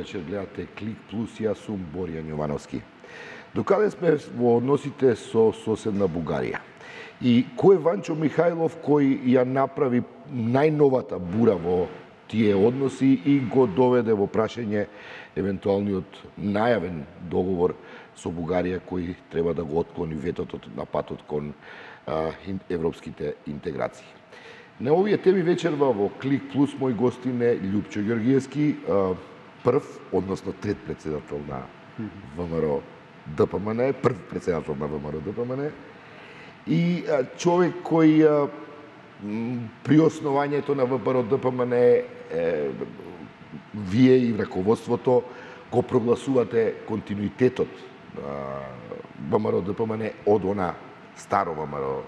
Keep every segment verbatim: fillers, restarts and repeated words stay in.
вечер, гледате Клик Плюс, јас сум Боријан Јовановски. Докаде сме во односите со соседна Бугарија? И кој е Ванчо Михајлов кој ја направи најновата бура во тие односи и го доведе во прашање евентуалниот најавен договор со Бугарија кој треба да го отклони ветото на патот кон а, европските интеграции. На овие теми вечерва во Клик Плюс мој гостин е Љупчо Ѓоргиевски, прв, односно трет председател на ВМРО ДПМН, прв председател на ВМРО ДПМН и човек кој при основањето на ВМРО ДПМН вие и раководството го прогласувате континуитетот ВМРО ДПМН од она старо ВМРО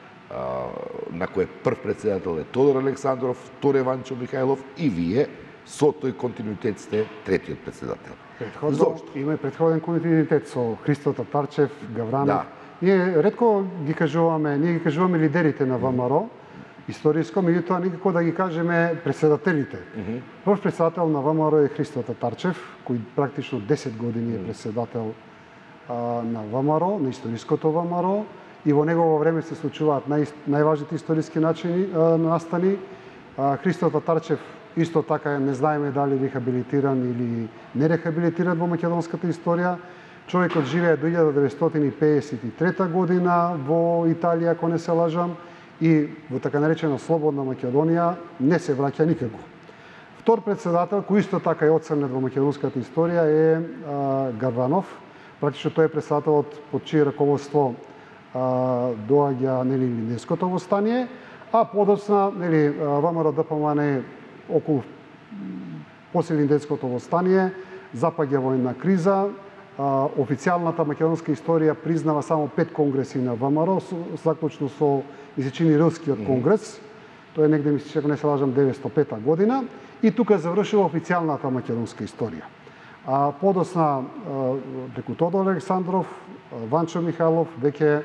на кој прв председател е Тодор Александров, втор е Ванчо Михајлов и вие со тој континуитет сте третиот председател. Предходно има и предходен континуитет со Христо Татарчев, Гавранов. Да. Ние ретко ги кажуваме, ние ги кажуваме лидерите на ВМРО, историско, меѓутоа никако да ги кажеме председателите. Mm -hmm. Прв председател на ВМРО е Христо Татарчев, кој практично десет години е председател а, на ВМРО, на историското ВМРО, и во негово време се случуваат нај, најважните историски начини, а, настани. А, Христо Татарчев исто така не знаеме дали рехабилитиран или не рехабилитиран во македонската историја. Човекот живее до илјада деветстотини пеесет и трета година во Италија, ако не се лажам, и во така наречена Слободна Македонија не се враќа никако. Втор председател, кој исто така е оцрнет во македонската историја, е а, Гарванов. Практично тој е председателот под чие раководство а, доаѓа нели Илинденското востание, а подоцна нели ВМРО ДПМН околу после Илинденското востание запаѓа војна криза. А, официјалната македонска историја признава само пет конгреси на ВМРО, заклучно со Исечини Рилскиот конгрес. Тоа е негде, мислам, ако не се лажам, деветстотини и пета година. И тука завршила официјалната македонска историја. А подосна преку Тодор Александров, Ванчо Михајлов веќе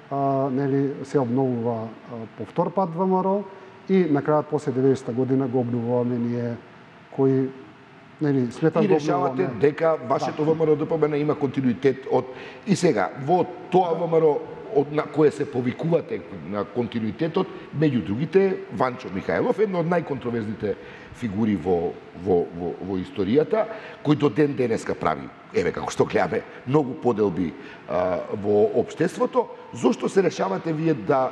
нели се обновува по втор пат ВМРО и на крајот после деветдесета година го обновуваме ние кои нели сметам и решавате дека вашето да. ВМРО ДПМН има континуитет од и сега во тоа ВМРО од на кое се повикувате на континуитетот, меѓу другите Ванчо Михајлов, едно од најконтроверзните фигури во во во, во историјата, кој до ден денеска прави, еве како што гледаме, многу поделби а, во општеството. Зошто се решавате вие да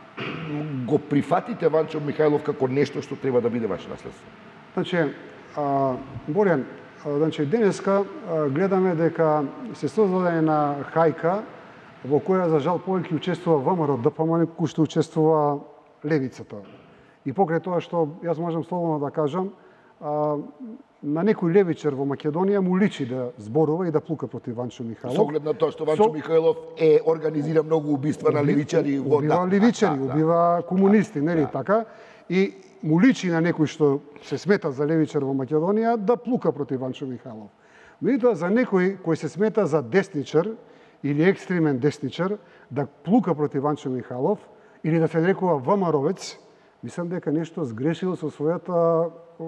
го прифатите Ванчо Михајлов како нешто што треба да биде ваше наследство? Значи, а, Боријан, а, значи денеска а, гледаме дека се создаде една хајка во која за жал повеќе учествува ВМРО ДПМН кој што учествува левицата. И покрај тоа што јас можам слободно да кажам, а, на некој левичар во Македонија му личи да зборува и да плука против Ванчо Михајлов. Со оглед на тоа што Ванчо Со... Михајлов е организира многу убиства на левичари во убива левичари, да, убива да, комунисти, нели да. Така? И му личи на некој што се смета за левичар во Македонија да плука против Ванчо Михајлов. Меѓутоа за некој кој се смета за десничар или екстремен десничар да плука против Ванчо Михајлов или да се нарекува ВМРО-вец, мислам дека нешто сгрешил со својата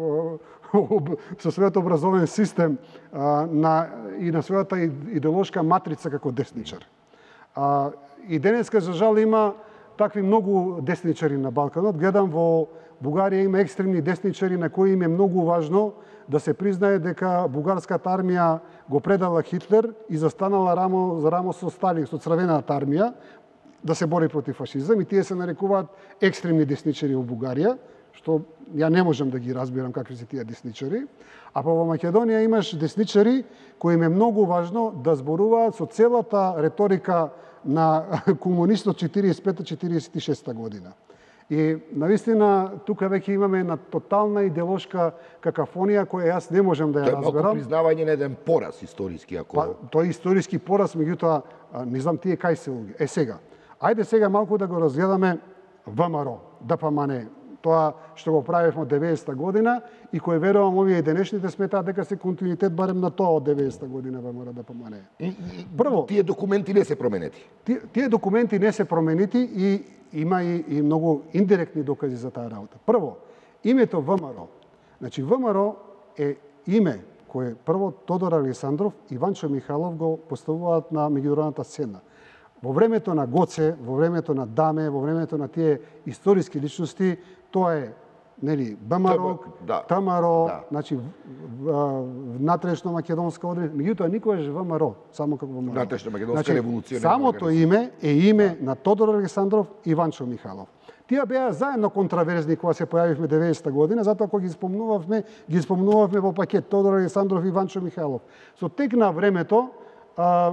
со својот образовен систем а, на и на својата идеолошка матрица како десничар. А, и денеска за жал има такви многу десничари на Балканот. Гледам во Бугарија има екстремни десничари на кои им е многу важно да се признае дека бугарската армија го предала Хитлер и застанала рамо за рамо со Сталин, со црвената армија, да се бори против фашизам, и тие се нарекуваат екстремни десничари во Бугарија, што ја не можам да ги разбирам какви се тие десничари. А па во Македонија имаш десничари кои им е многу важно да зборуваат со целата реторика на комунистот четириесет и пета четириесет и шеста година. И навистина тука веќе имаме една тотална идеолошка какафонија која јас не можам да ја разберам. Тоа е малку признавање на еден пораз историски, ако па, тој е историски пораз, меѓутоа не знам тие кај се луѓе. Е сега, ајде сега малку да го разгледаме ВМРО, ДПМН, тоа што го правевме од деветдесета година и кој верувам овие денешните сметаат дека се континуитет барем на тоа од деветдесета година ВМРО ДПМН. Прво, тие документи не се променети. Тие, тие документи не се променети и има и, и многу индиректни докази за таа работа. Прво, името ВМРО. Значи ВМРО е име кои прво Тодор Александров и Ванчо Михайлов го поставуваат на меѓународната сцена. Во времето на Гоце, во времето на Даме, во времето на тие историски личности, тоа е нели БМРО, да. ТМРО, Да. значи внатрешно македонска одредба, меѓутоа никогаш ВМРО, само како ВМРО. Внатрешна македонска револуција. Самото име е име на Тодор Александров и Ванчо Михайлов. Тие беа заедно контраверзни кога се појавивме деветдесета година, затоа кога ги спомнувавме, ги спомнувавме во пакет Тодор Александров и Ванчо Михайлов. Со тек на времето, а,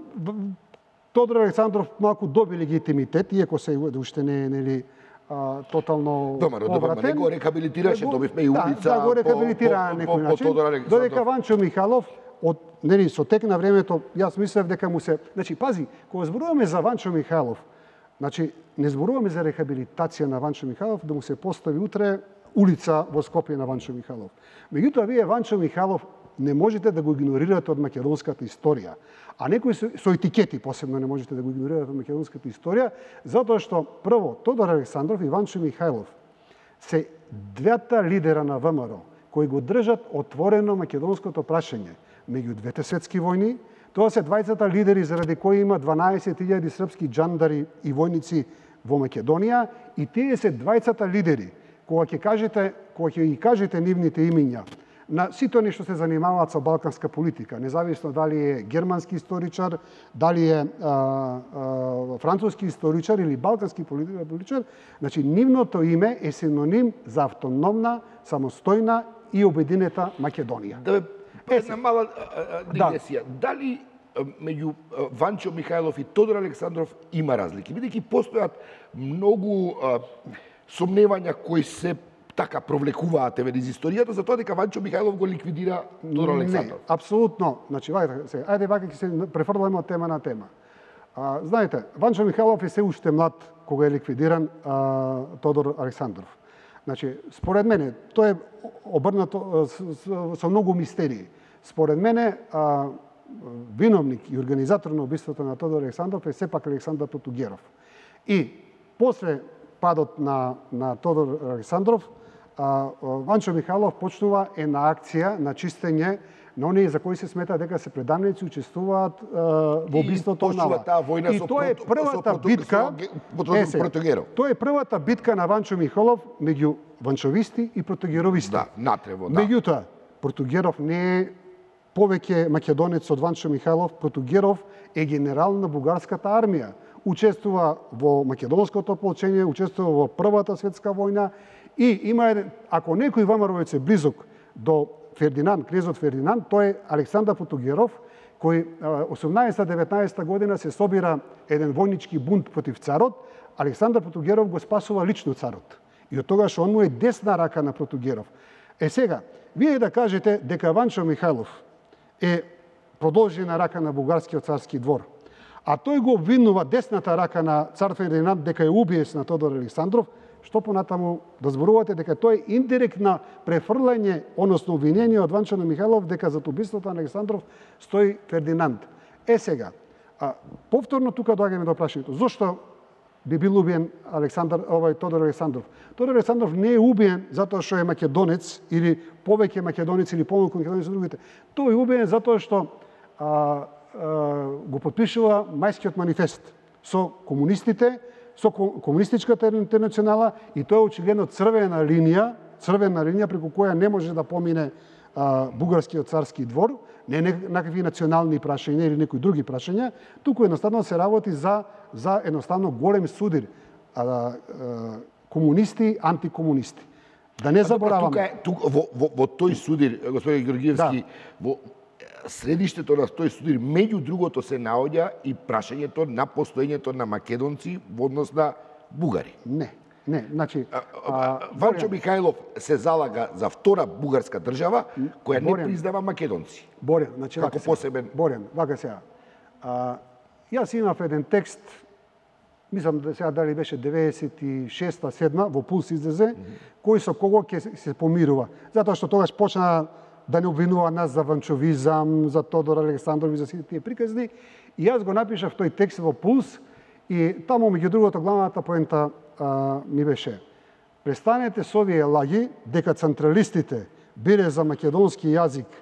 Тодор Александров малку доби легитимитет, иако се уште не е нели а, тотално Домаро, повратен. не го рехабилитираше, добивме и улица. Да, да го рехабилитира на некој начин. Додека Ванчо Михайлов од нели со тек на времето, јас мислев дека му се, значи пази, кога зборуваме за Ванчо Михайлов, значи не зборуваме за рехабилитација на Ванчо Михайлов да му се постави утре улица во Скопје на Ванчо Михайлов. Меѓутоа вие Ванчо Михайлов не можете да го игнорирате од македонската историја. А некои со, со етикети посебно не можете да го игнорирате од македонската историја, затоа што прво Тодор Александров и Ванчо Михайлов се двата лидера на ВМРО кои го држат отворено македонското прашање меѓу двете светски војни. Тоа се двајцата лидери заради кои има дванаесет илјади српски джандари и војници во Македонија, и тие се двајцата лидери кога ќе кажете, кога ќе ги кажете нивните имиња на сите они што се занимаваат со балканска политика, независно дали е германски историчар, дали е а, а, француски историчар или балкански политичар, значи нивното име е синоним за автономна, самостојна и обединета Македонија. Да бе, една мала дигресија. Да. Дали меѓу Ванчо Михайлов и Тодор Александров има разлики? Бидејќи постојат многу а, сомневања кои се така провлекуваат еве низ историјата за тоа дека Ванчо Михайлов го ликвидира Тодор Александров. Не, апсолутно. Значи, вајде се, ајде вака ќе се префрламе од тема на тема. А, знаете, Ванчо Михайлов е се уште млад кога е ликвидиран а, Тодор Александров. Значи, според мене, тоа е обрнато со, со многу мистерии. Според мене, а, виновник и организатор на убиството на Тодор Александров е сепак Александар Потугеров. И после падот на, на Тодор Александров, а, Ванчо Михайлов почнува една акција на чистење на оние за кои се смета дека се преданици учествуваат а, во убиството на Нала. И тоа е првата битка, тоа е првата битка на Ванчо Михайлов меѓу ванчовисти и протогеровисти. Да, натрево, да. Меѓутоа, Протогеров не е повеќе македонец од Ванчо Михайлов. Протогеров е генерал на бугарската армија. Учествува во македонското ополчение, учествува во Првата светска војна и има еден, ако некој ВМРО-вец е близок до Фердинанд, кнезот Фердинанд, тој е Александар Потугеров, кој осумнаесетста-деветнаесетта година се собира еден војнички бунт против царот. Александар Потугеров го спасува лично царот. И од тогаш он му е десна рака на Потугеров. Е сега, вие да кажете дека Ванчо Михайлов е продолжена рака на бугарскиот царски двор, а тој го обвинува десната рака на цар Фердинанд дека е убиец на Тодор Александров, што понатаму да зборувате дека тоа е индиректно префрлање, односно обвинение од Ванчо Михайлов дека за убиството на Александров стои Фердинанд. Е сега, а, повторно тука доаѓаме до прашањето, зошто би бил убиен Александар, овој Тодор Александров? Тодор Александров не е убиен затоа што е македонец или повеќе македонец или помалку македонец од другите. Тој е убиен затоа што а, го подпишува Мајскиот манифест со комунистите, со комунистичката интернационала, и тоа е очигледно црвена линија, црвена линија преку која не може да помине а, бугарскиот царски двор, не некакви национални прашања или некои други прашања, туку едноставно се работи за за едноставно голем судир, а, а, комунисти, антикомунисти. Да не забораваме. Тука, тука во, во, во тој судир, господин Георгиевски, да. Во средиштето на тој судир, меѓу другото се наоѓа и прашањето на постоењето на македонци во однос на бугари. Не, не, значи... А, Ванчо Михайлов се залага за втора бугарска држава, која Борен, не признава македонци. Борен, значи, како посебен... Борен, вака сега. А, јас имав еден текст, мислам да сега дали беше деветдесет и шеста седма во Пулс излезе, mm -hmm. кој со кого ќе се помирува. Затоа што тогаш почна да не обвинува нас за ванчовизам, за Тодор Александров и за сите тие приказни. И јас го напишав тој текст во Пулс и таму, меѓу другото, главната поента а, ми беше: престанете со овие лаги дека централистите, бире за македонски јазик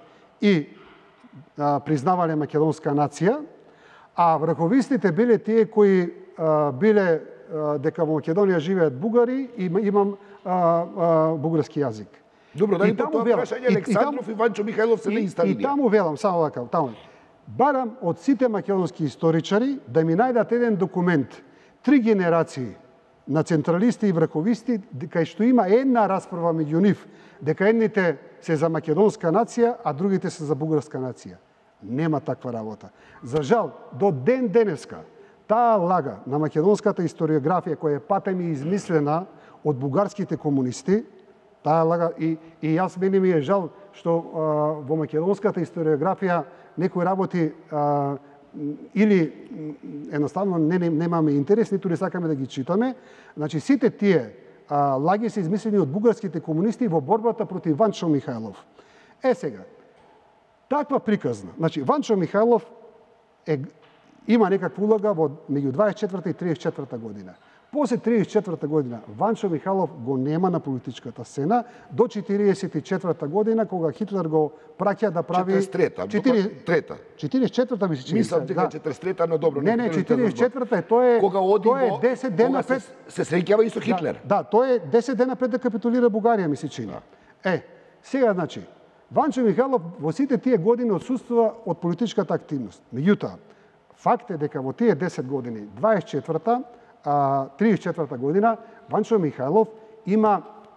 и а, признавале македонска нација, а врховистите биле тие кои а, биле а, дека во Македонија живеат бугари и имам а, а, бугарски јазик. Добро, дали по тоа прашање Александров и Ванчо Михајлов се не иста линија? И таму велам, само вака, таму. Барам од сите македонски историчари да ми најдат еден документ, три генерации на централисти и врховисти, кај што има една расправа меѓу нив, дека едните се за македонска нација, а другите се за бугарска нација. Нема таква работа. За жал, до ден денеска, таа лага на македонската историографија, која е патем и измислена од бугарските комунисти, таа лага и, и јас мене ми е жал што а, во македонската историографија некои работи а, или едноставно не, не, немаме интерес, ниту не сакаме да ги читаме. Значи, сите тие а, лаги се измислени од бугарските комунисти во борбата против Ванчо Михајлов. Е сега, таква приказна. Значи, Ванчо Михајлов е, има некаква улога во меѓу дваесет и четврта и триесет и четврта година. После триесет и четврта година Ванчо Михајлов го нема на политичката сцена до четириесет и четврта година, кога Хитлер го праќа да прави четириесет трета. четириесет и четврта ми се чини. Мислам дека четириесет трета, но добро. Не, не, четириесет и четврта е тоа е кога оди тоа е во, десет дена пред се, се среќава и со Хитлер. Да, да, тоа е десет дена пред да капитулира Бугарија ми се чини. Да. Е, сега значи Ванчо Михајлов во сите тие години отсуствува од политичката активност. Меѓутоа, факт е дека во тие десет години, дваесет и четврта а, триесет и четврта година, Ванчо Михајлов има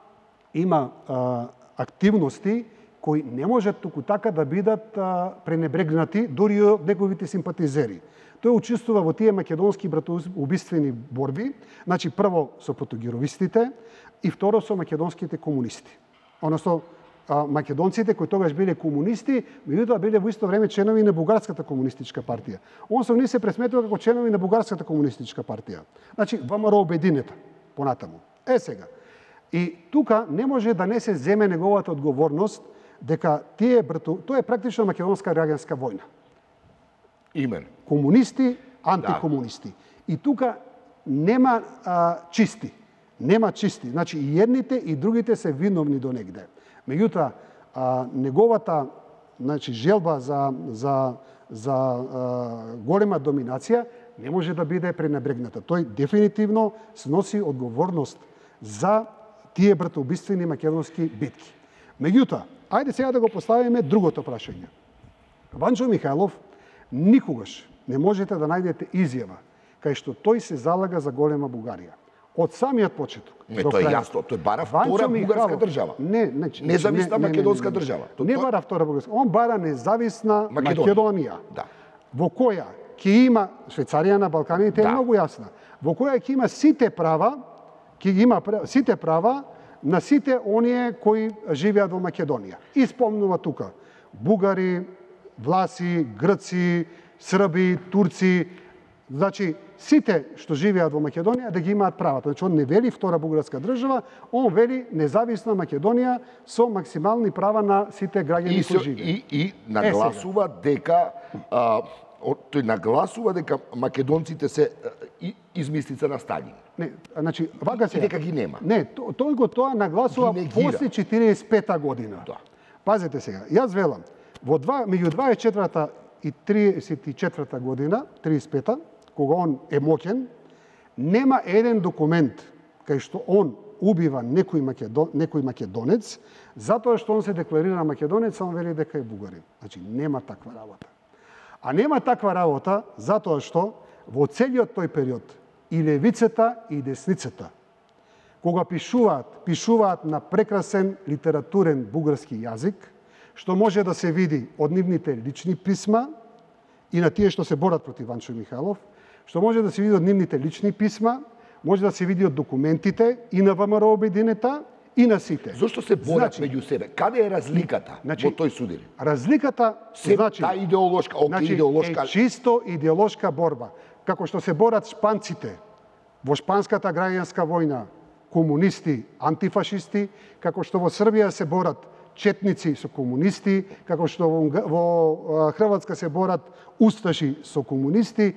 има а, активности кои не можат туку така да бидат а, пренебрегнати дури од неговите симпатизери. Тој учествува во тие македонски братоубиствени борби, значи прво со протогеровистите и второ со македонските комунисти. Односно, македонците кои тогаш биле комунисти, меѓутоа биле во исто време членови на Бугарската комунистичка партија. Он со нив се пресметува како членови на Бугарската комунистичка партија. Значи, ВМРО обединета, понатаму. Е сега. И тука не може да не се земе неговата одговорност дека тие брато... Тоа е практично македонска граѓанска војна. Имен. Комунисти, антикомунисти. Да. И тука нема а, чисти. Нема чисти. Значи, и едните и другите се виновни до негде. Меѓутоа, неговата значи, желба за, за, за а, голема доминација не може да биде пренебрегната. Тој дефинитивно сноси одговорност за тие братоубиствени македонски битки. Меѓутоа, ајде сега да го поставиме другото прашање. Ванчо Михајлов никогаш не можете да најдете изјава кај што тој се залага за голема Бугарија. Од самиот почеток. Не, тоа е јасно, тој бара втора бугарска држава. Не, не, независна не, македонска не, не, држава. Не, не бара втора бугарска. Он бара независна Македонија. Македонија. Да. Во која ќе има Швајцарија на Балканите да. Е многу јасна. Во која ќе има сите права, ќе има сите права на сите оние кои живеат во Македонија. И спомнува тука бугари, власи, грци, срби, турци, значи сите што живеат во Македонија да ги имаат правата. Значи он не вели втора бугарска држава, он вели независна Македонија со максимални права на сите граѓани кои живеат. И, и нагласува е, дека а, тој нагласува дека македонците се и, измислица на Сталин. Не, значи вака се. Дека ги нема. Не, то, тој го тоа нагласува после четириесет и пета година. Да. Пазете сега, јас велам, во два меѓу дваесет и четврта и триесет и четврта година, триесет и пета, кога он е моќен, нема еден документ кај што он убива некој, македон, некој македонец, затоа што он се декларира македонец, а он вели дека е бугарин. Значи, нема таква работа. А нема таква работа затоа што во целиот тој период и левицата и десницата, кога пишуваат, пишуваат на прекрасен литературен бугарски јазик, што може да се види од нивните лични писма и на тие што се борат против Ванчо Михајлов, што може да се види од нивните лични писма, може да се види од документите и на ВМРО обединета и на сите. Зошто се борат значи, меѓу себе? Каде е разликата значи, во тој судир? Разликата се, значи, та идеолошка, оке, значи, идеолошка... е чисто идеолошка борба. Како што се борат шпанците во шпанската граѓанска војна, комунисти, антифашисти, како што во Србија се борат четници со комунисти, како што во, во Хрватска се борат усташи со комунисти,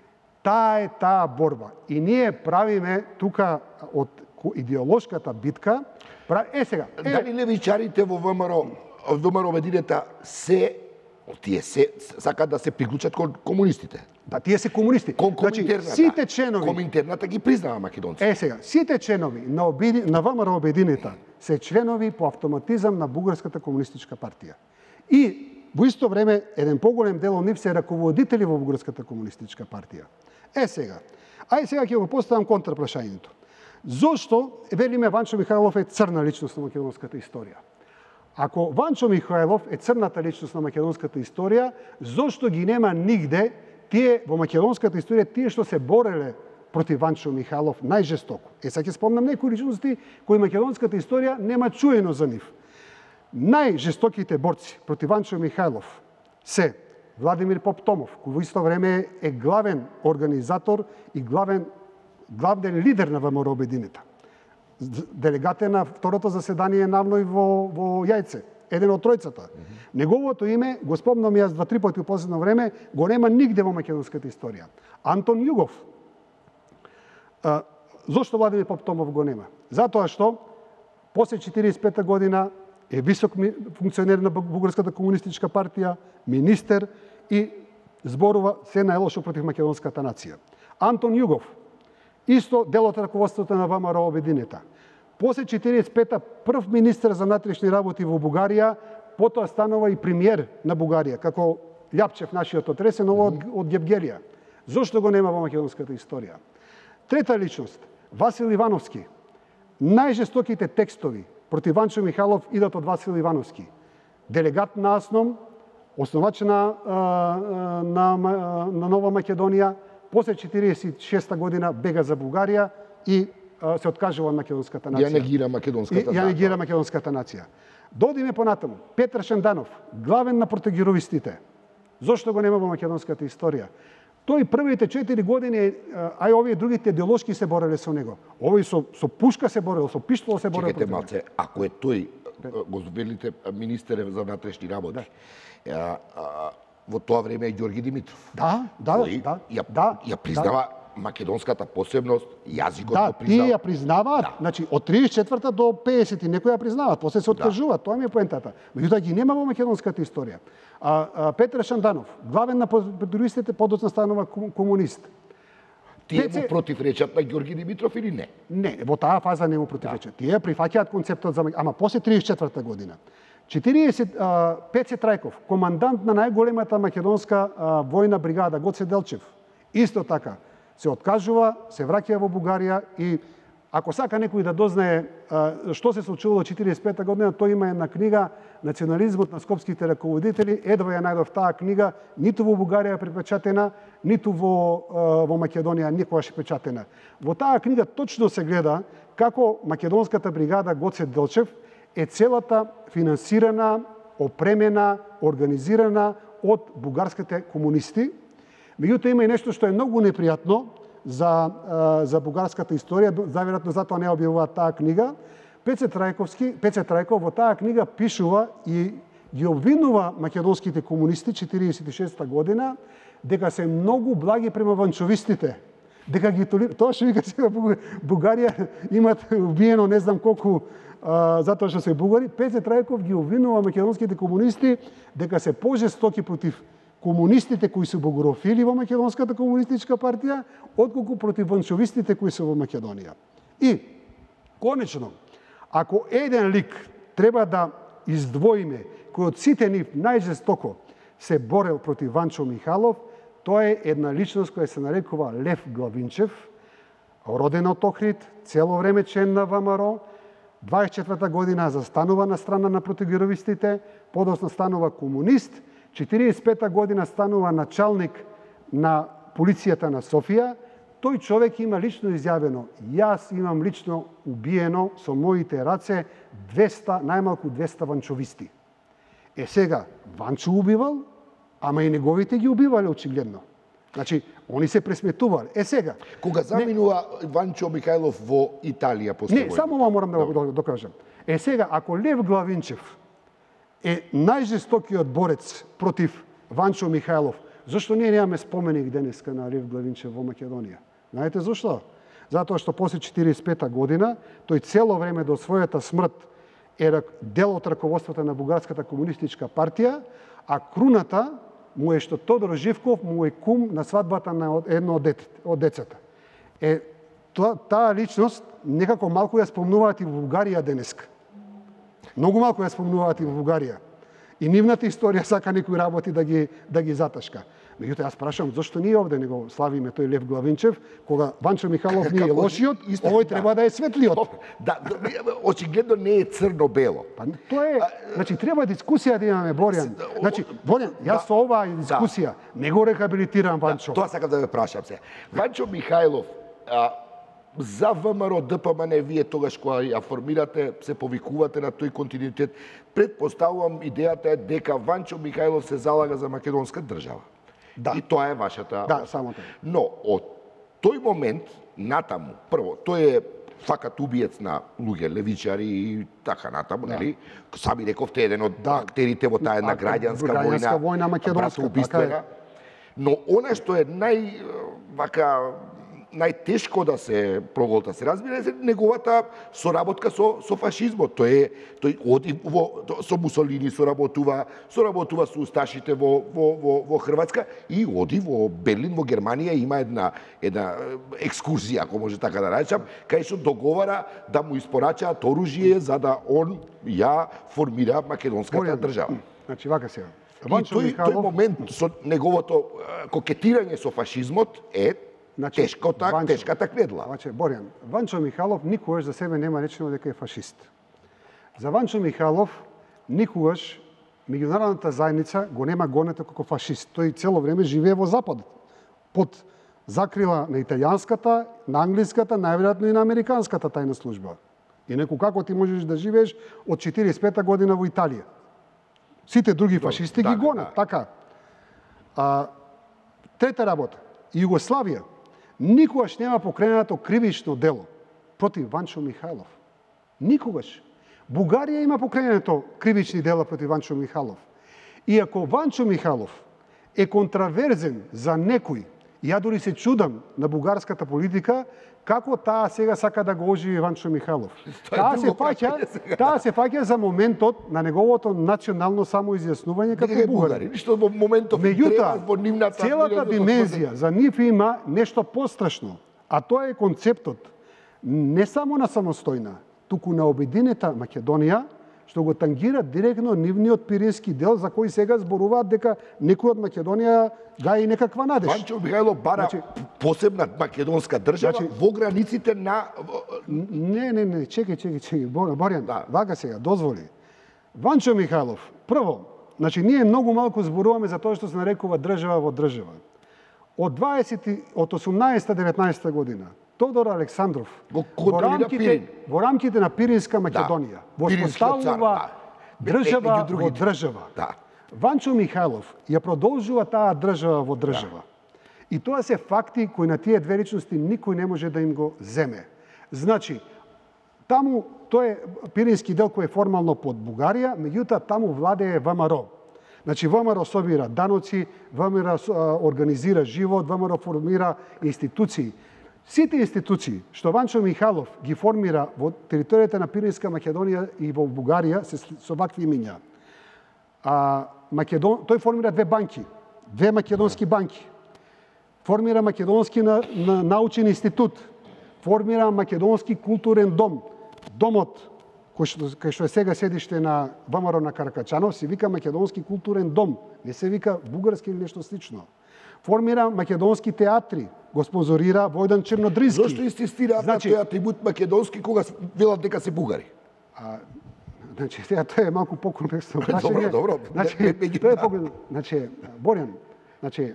таа е таа борба. И ние правиме тука од идеолошката битка, е сега. Е... Дали левичарите во ВМРО ВМРО Обединета се тие се сакаат да се приклучат кон комунистите. Да, тие се комунисти. Кон Значи, Коминтерната. сите членови. Коминтерната ги признава македонците. Е сега, сите членови на обиди, на ВМРО Обединета се членови по автоматизам на Бугарската комунистичка партија. И во исто време еден поголем дел од нив се раководители во Бугарската комунистичка партија. Е сега, ај сега ќе го поставам контрапрашањето. Зошто, велиме, Ванчо Михайлов е црна личност на македонската историја? Ако Ванчо Михайлов е црната личност на македонската историја, зошто ги нема нигде тие во македонската историја, тие што се бореле против Ванчо Михайлов најжестоко? Е, сега ќе спомнам некои личности кои македонската историја нема чуено за нив. Најжестоките борци против Ванчо Михайлов се Владимир Поптомов, кој во исто време е главен организатор и главен главен лидер на ВМРО Обединета. Делегат е на второто заседание навној во, во Јајце, еден од тројцата. Mm -hmm. Неговото име, го спомнам јас два-три пати у последно време, го нема нигде во македонската историја. Антон Југов. А, зошто Владимир Поптомов го нема? Затоа што после четиридесет и пета година е висок функционер на Бугарската комунистичка партија, министер и зборува се најлошо против македонската нација. Антон Југов, исто дел од раководството на ВМРО Обединета. После четиридесет и пета прв министер за внатрешни работи во Бугарија, потоа станува и премиер на Бугарија, како Лјапчев, нашиот отресен, ова од, од Гевгелија. Зошто го нема во македонската историја? Трета личност, Васил Ивановски. Најжестоките текстови против Ванчо Михайлов идат од Васил Ивановски. Делегат на АСНОМ, основач на, на, на Нова Македонија, после четиридесет и шеста година бега за Бугарија и се откажува од македонската нација. Ја негира македонската нација. Ја негира македонската нација. Додиме понатаму. Петар Шенданов, главен на протегировистите. Зошто го нема во македонската историја? Тој првите четири години, ај овие другите идеолошки се бореле со него. Овој со, со пушка се борел, со пиштол се борел. Чекайте малце, ако е тој, го велите, министер за внатрешни работи, да. а, а, во тоа време е Ѓорги Димитров. Да, да, кој да. Ја, да, ја признава да. македонската посебност, јазикот да, го признава. Да, тие ја признаваат. Да. Значи, од тридесет и четврта до педесет некои ја признаваат, после се откажуваат. Да. Тоа ми е поентата. Меѓутоа ги нема во македонската историја. А, а Петар Шанданов, главен на протегировистите, подоцна станува комунист. Тие Пеце... му противречат на Ѓорги Димитров или не? Не, во таа фаза не му противречат. Да. Тие прифаќаат концептот за ама после тридесет и четврта година. четириесет Пеце Трајков, командант на најголемата македонска а, војна бригада Гоце Делчев, исто така се откажува, се враќа во Бугарија и ако сака некој да дознае а, што се случило во четириесет и пета година, тој има една книга Национализмот на скопските раководители, едва ја најдов таа книга, ниту во Бугарија е препечатена, ниту во, а, во Македонија никогаш е печатена. Во таа книга точно се гледа како македонската бригада Гоце Делчев е целата финансирана, опремена, организирана од бугарските комунисти. Меѓутоа има и нешто што е многу непријатно за, за бугарската историја, заверојатно затоа не објавуваат таа книга. Пеце Трајковски, Пеце Трајков во таа книга пишува и ги обвинува македонските комунисти четириесет и шеста година дека се многу благи према ванчовистите. Дека ги толир... Тоа што вика сега Бугарија имат убиено не знам колку а, затоа што се бугари. Пеце Трајков ги обвинува македонските комунисти дека се пожестоки против комунистите кои се бугарофили во македонската комунистичка партија, отколку против ванчовистите кои се во Македонија. И конечно, ако еден лик треба да издвоиме кој од сите нив најжестоко се борел против Ванчо Михайлов, тоа е една личност која се нарекува Лев Главинчев, роден од Охрид, цело време член на ВМРО, дваесет и четврта година застанува на страна на протегировистите, подоцна станува комунист, четириесет и пета година станува началник на полицијата на Софија. Тој човек има лично изјавено: јас имам лично убиено со моите раце двеста, најмалку двеста ванчовисти. Е сега, Ванчо убивал, ама и неговите ги убивале очигледно. Значи, они се пресметувале. Е сега... Кога заминува не... Ванчо Михайлов во Италија после Не, само ова морам да го докажам. Е сега, ако Лев Главинчев е најжестокиот борец против Ванчо Михайлов, зашто ние немаме споменик денеска на Лев Главинчев во Македонија? Знаете зашто? Затоа што после четириесет и пета година, тој цело време до својата смрт е дел од раководството на Бугарската комунистичка партија, а круната му е што Тодор Живков му е кум на свадбата на едно од, дет, од децата. Е, таа личност некако малку ја спомнуваат и во Бугарија денеска. Многу малку ја спомнуваат и во Бугарија. И нивната историја сака некои работи да ги, да ги заташка. Меѓутоа, јас прашам, зашто ние овде не го славиме тој Лев Главинчев, кога Ванчо Михайлов не е лошиот, исто, овој треба да, да е светлиот. Да, очигледно не е црно-бело. Па тоа е, значи треба дискусија да имаме, Борјан. Значи, Борјан, јас со оваа дискусија да. не го рехабилитирам Ванчо. Да, тоа сакам да ве прашам се. Ванчо Михайлов, а, за ВМРО ДПМН, вие тогаш кога ја формирате, се повикувате на тој континуитет, предпоставувам идејата е дека Ванчо Михайлов се залага за македонска држава. Да. И тоа е вашата... Да, само тоа. Но од тој момент натаму, прво, тој е факат убиец на луѓе, левичари и така натаму, да. нели? Сами рековте, еден од да. актерите во таа една граѓанска војна, граѓанска војна македонска, убиствена. Но она што е нај вака најтешко да се проголта, се разбира, е неговата соработка со со фашизмот. Тој е тој оди во со Мусолини соработува, соработува со усташите во во во во Хрватска и оди во Берлин, во Германија, има една една екскурзија, ако може така да речам, кај што договара да му испорачаат оружје за да он ја формира македонската Борјан, држава. Значи вака сега. И тој, Михайлов... тој момент со неговото кокетирање со фашизмот е Значи, тешко так, Ванчо, тешка такнедла. Значи, Борјан, Ванчо Михайлов никогаш за себе нема речено дека е фашист. За Ванчо Михайлов никогаш меѓународната заедница го нема гонета како фашист. Тој цело време живее во Запад, под закрила на италијанската, на англиската, најверојатно и на американската тајна служба. Инаку како ти можеш да живееш од четиридесет и пета година во Италија? Сите други фашисти да, ги гонат, да. така. А, трета работа, Југославија никогаш нема покренато кривично дело против Ванчо Михайлов. Никогаш. Бугарија има покренато кривични дела против Ванчо Михайлов. И ако Ванчо Михайлов е контраверзен за некој, ја дори се чудам на бугарската политика, како таа сега сака да го оживи Ванчо Михайлов. Таа се фаќа, таа се фаќа за моментот на неговото национално самоизјаснување како бугари. Ништо во моментов треба во нивната целата димензија за нив има нешто пострашно, а тоа е концептот не само на самостојна, туку на обединета Македонија, што го тангира директно нивниот пирински дел за кој сега зборуваат дека некој од Македонија гаи некаква надеж. Ванчо Михайлов бара значи, посебна македонска држава значи, во границите на... Не, не, не, чекај, чекај, чекај, Борјан, да. вака сега, дозволи. Ванчо Михайлов, прво, значи ние многу малку зборуваме за тоа што се нарекува држава во држава. Од дваесет од осумнаесетта-деветнаесетта година Тодор Александров во, во, рамките, во рамките на Пиринска Македонија да, воспоставува да. држава во држава. Да. Ванчо Михайлов ја продолжува таа држава во држава. Да. И тоа се факти кои на тие две личности никој не може да им го земе. Значи, таму тој е Пирински дел кој е формално под Бугарија, меѓутоа таму владее ВМРО. Значи, ВМРО собира даноци, ВМРО организира живот, ВМРО формира институции. Сите институции што Ванчо Михайлов ги формира во територијата на Пиринска Македонија и во Бугарија се со вакви имиња. А, Македон... Тој формира две банки, две македонски банки. Формира Македонски на... на... научен институт. Формира Македонски културен дом. Домот кој што, кој што е сега седиште на ВМРО на Каракачанов се вика Македонски културен дом, не се вика бугарски или нешто слично. Формира македонски театри, го спонзорира Војдан Чернодрински. Зошто инсистираат значи, на тој атрибут македонски кога велат дека се бугари? А, значи, сега тоа е малку покомплексно прашање. Добро, добро. Значи, не, не, тоа е по... Значи, Борјан, значи,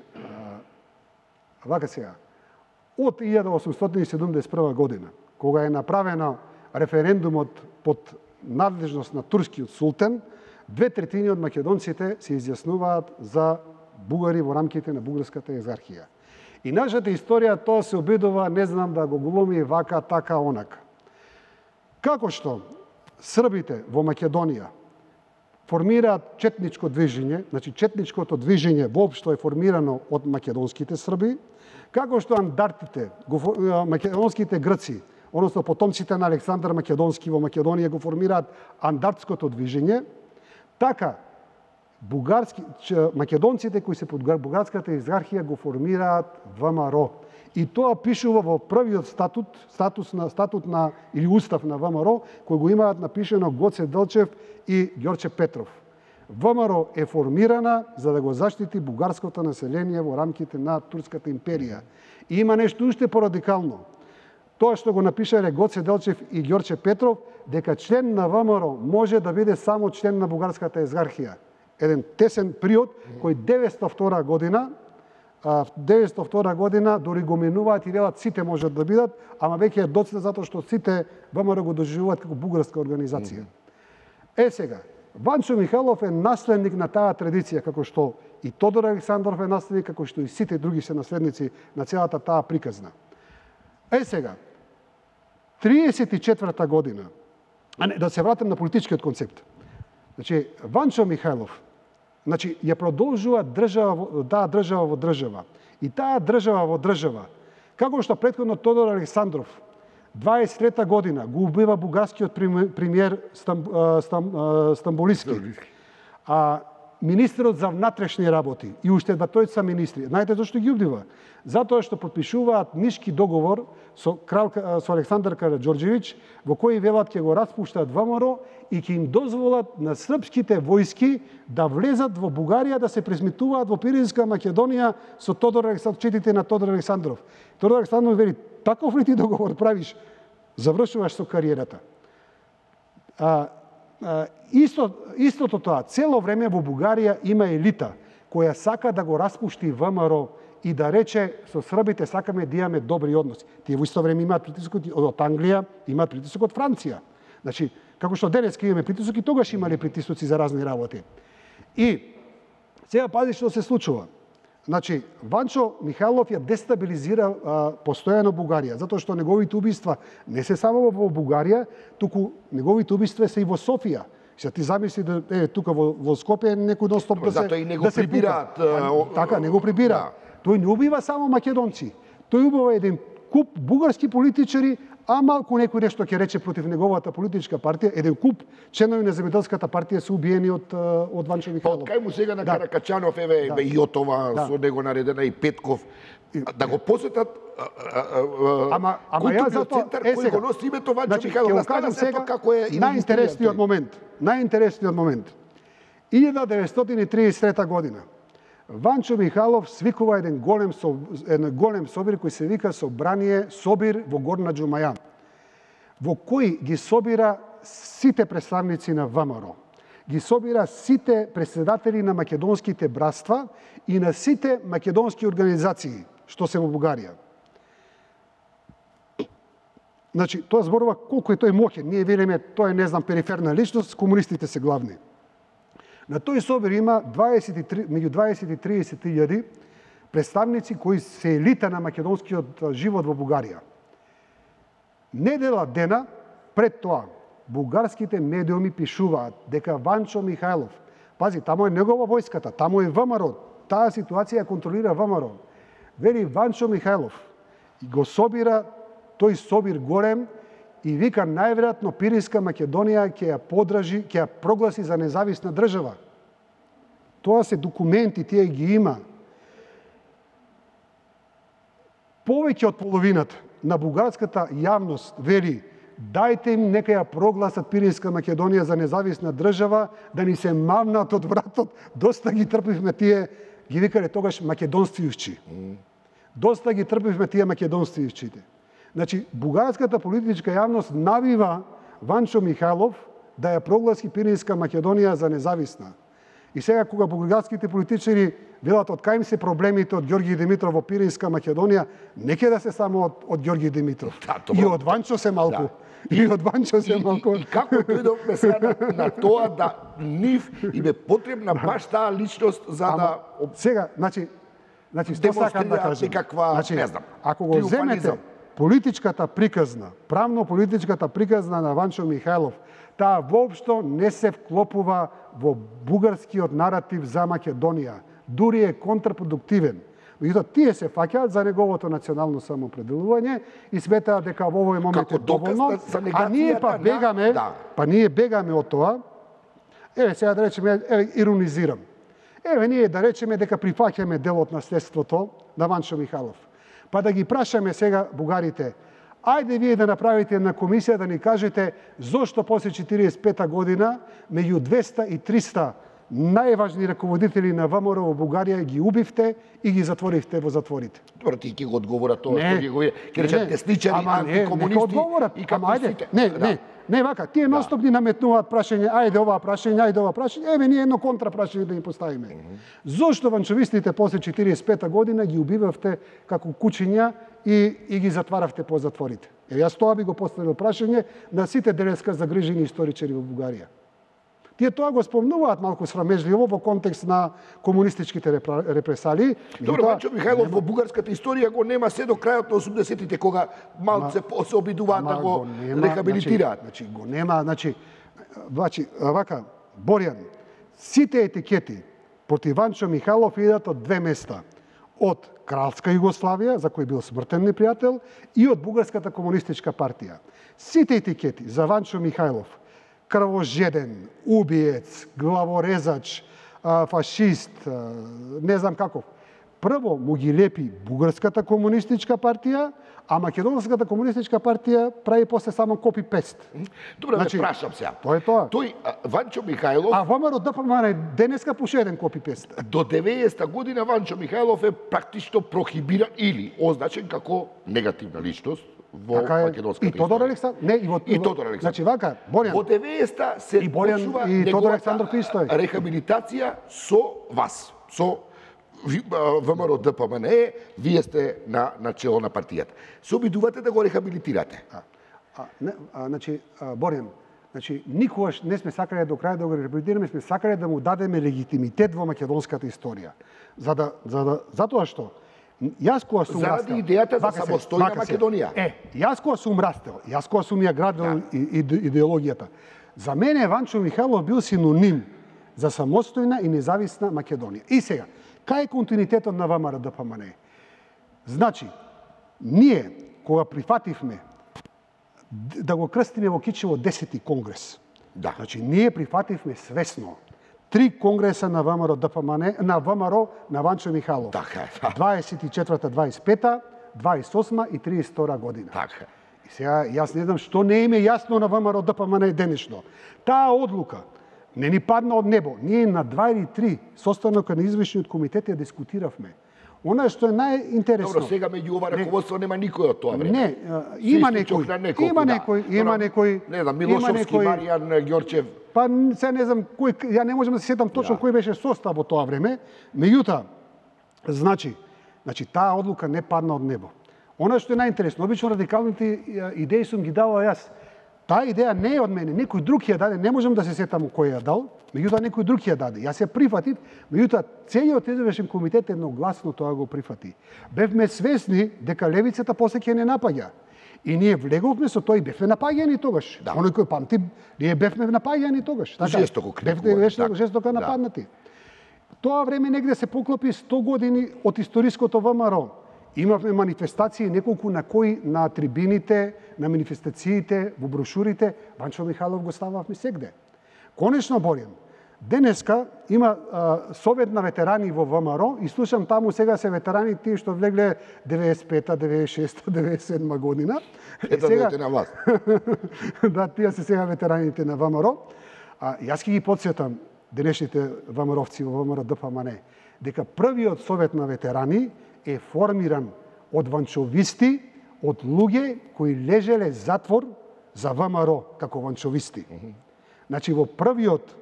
вака сега, од илјада осумстотини и седумдесет и прва година, кога е направено референдумот под надлежност на турскиот султан, две третини од македонците се изјаснуваат за бугари во рамките на бугарската екзархија. И нашата историја тоа се обидува, не знам, да го глуми вака, така, онака. Како што србите во Македонија формираат четничко движење, значи четничкото движење воопшто е формирано од македонските срби, како што андартите, македонските грци односно потомците на Александар Македонски во Македонија го формираат андартското движење, така бугарски македонците кои се под бугарската иерархија го формираат ВМРО. И тоа пишува во првиот статут, статус на статут на или устав на ВМРО, кој го имаат напишено Гоце Делчев и Ѓорче Петров. ВМРО е формирана за да го заштити бугарското население во рамките на Турската империја. И има нешто уште порадикално. Тоа што го напишале Гоце Делчев и Ѓорче Петров, дека член на ВМРО може да биде само член на бугарската иерархија. Еден тесен период кој деветстотина и втора година в деветстотина и втора година дори го менуваат и велат сите можат да бидат, ама веќе е доцна затоа што сите ВМРО го доживуваат како бугарска организација. Е сега, Ванчо Михайлов е наследник на таа традиција, како што и Тодор Александров е наследник, како што и сите други се наследници на целата таа приказна. Е сега, триесет и четврта година, а не, да се вратам на политичкиот концепт. Значи, Ванчо Михайлов, значи, ја продолжува држава, таа држава во држава. И таа држава во држава, како што претходно Тодор Александров, дваесет и трета година го убива бугарскиот премиер Стам, Стам, Стамболиски, а министерот за внатрешни работи и уште двајца министри. Знаете зашто ги убива? Затоа што подпишуваат Нишки договор со крал со Александар Караџорџевиќ, во кој велат ќе го распуштат ВМРО и ќе им дозволат на српските војски да влезат во Бугарија, да се презметуваат во Пиринска Македонија со Тодор Александров, четите на Тодор Александров. Тодор Александров вели: таков ли ти договор правиш, завршуваш со кариерата. А, а, исто, истото тоа, цело време во Бугарија има елита која сака да го распушти ВМРО и да рече со србите сакаме да имаме добри односи. Тие во исто време имаат притисок од Англија, имаат притисок од Франција. Значи, како што денеска имаме притисок, и тогаш имале притисоци за разни работи. И сега пази што се случува. Значи, Ванчо Михайлов ја дестабилизира а, постојано Бугарија, затоа што неговите убиства не се само во Бугарија, туку неговите убиства се и во Софија. Се ти замисли да е тука во, во Скопје некој достоп да се Затоа и не го да се прибираат. А, така, не го прибира. Да. Тој не убива само македонци. Тој убива еден куп бугарски политичари, а малку некој нешто ќе рече против неговата политичка партија, еден куп членови на земјоделската партија се убиени од од Ванчо Михайлов. Па кај му сега на да. Каракачанов, еве, да. и Јотова, да. со него наредена и Петков, да го посетат ама ама ја затоа е сега го носи името Ванчо значи, Михайлов, да кажам сега како е најинтересниот момент. Најинтересниот момент. илјада деветстотини и триесет и трета година. Ванчо Михайлов свикува еден голем со, еден голем собир кој се вика Собрание Собир во Горна Џумаја, во кој ги собира сите представници на ВМРО, ги собира сите председатели на македонските братства и на сите македонски организации што се во Бугарија. Значи, тоа зборува колку е тој моќен. Ние велиме тоа е, не знам, периферна личност, комунистите се главни. На тој собир има дваесет и три, меѓу дваесет и триесет илјади представници кои се елита на македонскиот живот во Бугарија. Недела дена пред тоа, бугарските медиуми пишуваат дека Ванчо Михайлов, пази, таму е негова војската, таму е ВМРО, таа ситуација контролира ВМРО. Вели Ванчо Михайлов и го собира тој собир голем и вика најверојатно Пиринска Македонија ќе ја подражи, ќе ја прогласи за независна држава. Тоа се документи, тие ги има. Повеќе од половината на бугарската јавност вели дајте им нека ја прогласат Пиринска Македонија за независна држава, да ни се мавнат од вратот, доста ги трпивме тие, ги викале тогаш македонствијувчи. Доста ги трпивме тие македонствијувчите. Значи, бугарската политичка јавност навива Ванчо Михайлов да ја прогласи Пиринска Македонија за независна. И сега кога бугарските политичари велат од кај им се проблемите од Ѓорги Димитров во Пиринска Македонија, не ќе да се само од, од Ѓорги Димитров. Да, и од Ванчо се малку. Да. И од Ванчо се малку. И, и, и како дојдовме сега на, на тоа да нив им е потребна баш таа личност за Ама, да... Сега, значи, значи што сакам да кажам? Некаква, значи, не знам, ако го земете политичката приказна, правно-политичката приказна на Ванчо Михайлов, таа воопшто не се вклопува во бугарскиот наратив за Македонија. Дури е контрпродуктивен. Меѓутоа тие се фаќаат за неговото национално самоопределување и сметаат дека во овој момент Како е доволно, доказ за а ние па негацијата бегаме, на- да. па ние бегаме од тоа. Еве сега да речеме, еве иронизирам. Еве ние да речеме дека прифаќаме дел од наследството на Ванчо Михайлов. Па да ги прашаме сега бугарите, ајде вие да направите една комисија да ни кажете зошто после четириесет и пета година меѓу двеста и триста најважни раководители на ВМРО во Бугарија ги убивте и ги затворивте во затворите. Добро, ти ќе го одговора тоа Не, што ги го ќе не, речат не. десничари, Ама не, антикомунисти нека одговорат. и Ама ајде, капустите. не, Да. не, не вака, тие ностоп ни наметнуваат прашање, ајде ова прашање, ајде ова прашање, еве ние едно контра прашање да ни поставиме. Mm -hmm. Зошто ванчовистите после четириесет и пета година ги убивавте како кучиња и, и ги затваравте по затворите? Еве јас тоа би го поставил прашање на сите денеска загрижени историчари во Бугарија. Тие тоа го спомнуваат малку срамежливо во контекст на комунистичките репресалии. Добро, Ванчо Михайлов во бугарската историја го нема се до крајот на осумдесетите, кога малце се обидуваат да го рехабилитираат. Значи, значи го нема, значи значи вака Борјан, сите етикети против Ванчо Михайлов идат од две места. Од Кралска Југославија, за кој бил смртен непријател, и од Бугарската комунистичка партија. Сите етикети за Ванчо Михайлов, крвожеден, убиец, главорезач, фашист, не знам каков. Прво му ги лепи Бугарската комунистичка партија, а Македонската комунистичка партија прави после само копи-пест. Добро, Значи, ме прашам сега. Тоа е тоа. Тој а, Ванчо Михайлов А ВМРО ДПМН е денеска пуше еден копи-пест. до деветдесета година Ванчо Михайлов е практично прохибиран или означен како негативна личност во Така е. македонската И Тодор историја. Александров, не, и во И Тодор Александров. Значи вака, Борјан. Во деветдесета се И Борјан, почнува и Тодор неговата Александров исто е. рехабилитација со вас, со ВМРО ДПМН, вие сте на начело на партијата. Се обидувате да го рехабилитирате. А, а, не, а, значи, а, Борјан, значи, никогаш не сме сакале до крај да го рехабилитираме, сме сакале да му дадеме легитимитет во македонската историја. За да, за да, затоа што јас кога сум Заради растел, идејата за вака се, самостојна вака се. Македонија. Е, јас кога сум растел, јас кога сум ја градил Да. и, и, идеологијата, за мене Ванчо Михайлов бил синоним за самостојна и независна Македонија. И сега, кај е континуитетот на ВМРО ДПМН? Значи, ние кога прифативме да го крстиме во Кичево десети конгрес, Да. значи ние прифативме свесно три конгреса на ВМРО ДПМН, на ВМРО на Ванчо Михайлов. Така е, да. дваесет и четврта, дваесет и пета, дваесет и осма и триесет и втора година. Така. И сега јас не знам што не им е јасно на ВМРО ДПМН денешно. Таа одлука не ни падна од небо. Ние на два или три состанока на извршниот комитет ја дискутиравме. Она што е најинтересно. Добро, сега меѓу ова раководство нема никој од тоа време. Не, а, има Се исклучок некој, на неколку, има да. некој, има Добро, некој, Не знам, има Милошовски, некој- Маријан Ѓорчев. Па се не знам кој, ја не можам да се сетам точно Да. кој беше состав во тоа време, меѓутоа, значи, значи таа одлука не падна од небо. Она што е најинтересно, обично радикалните ја, идеи сум ги давал јас. Таа идеја не е од мене, некој друг ја даде, не можам да се сетам кој ја дал, меѓутоа некој друг ја даде. Јас ја прифатив, меѓутоа целиот извршен комитет едногласно тоа го прифати. Бевме свесни дека левицата после ќе не напаѓа. И ние влеговме со тоа и бевме напаѓани тогаш. Да. Оној кој памти, ние бевме напаѓани тогаш. Жестоко Бевме критикувани, жестоко, така. жестоко Да. нападнати. Тоа време негде се поклопи сто години од историското ВМРО. Имавме манифестации неколку на кои на трибините, на манифестациите, во брошурите, Ванчо Михайлов го стававме сегде. Конечно, Борјан, денеска има а, совет на ветерани во ВМРО и слушам таму сега се ветерани тие што влегле деветдесет и пета, деветдесет и шеста, деветдесет и седма година. Ето дојдете на власт. Да, тие се сега ветераните на ВМРО. А јас ќе ги подсетам денешните ВМРО-вци во ВМРО ДПМН дека првиот совет на ветерани е формиран од ванчовисти, од луѓе кои лежеле затвор за ВМРО како ванчовисти. Значи во првиот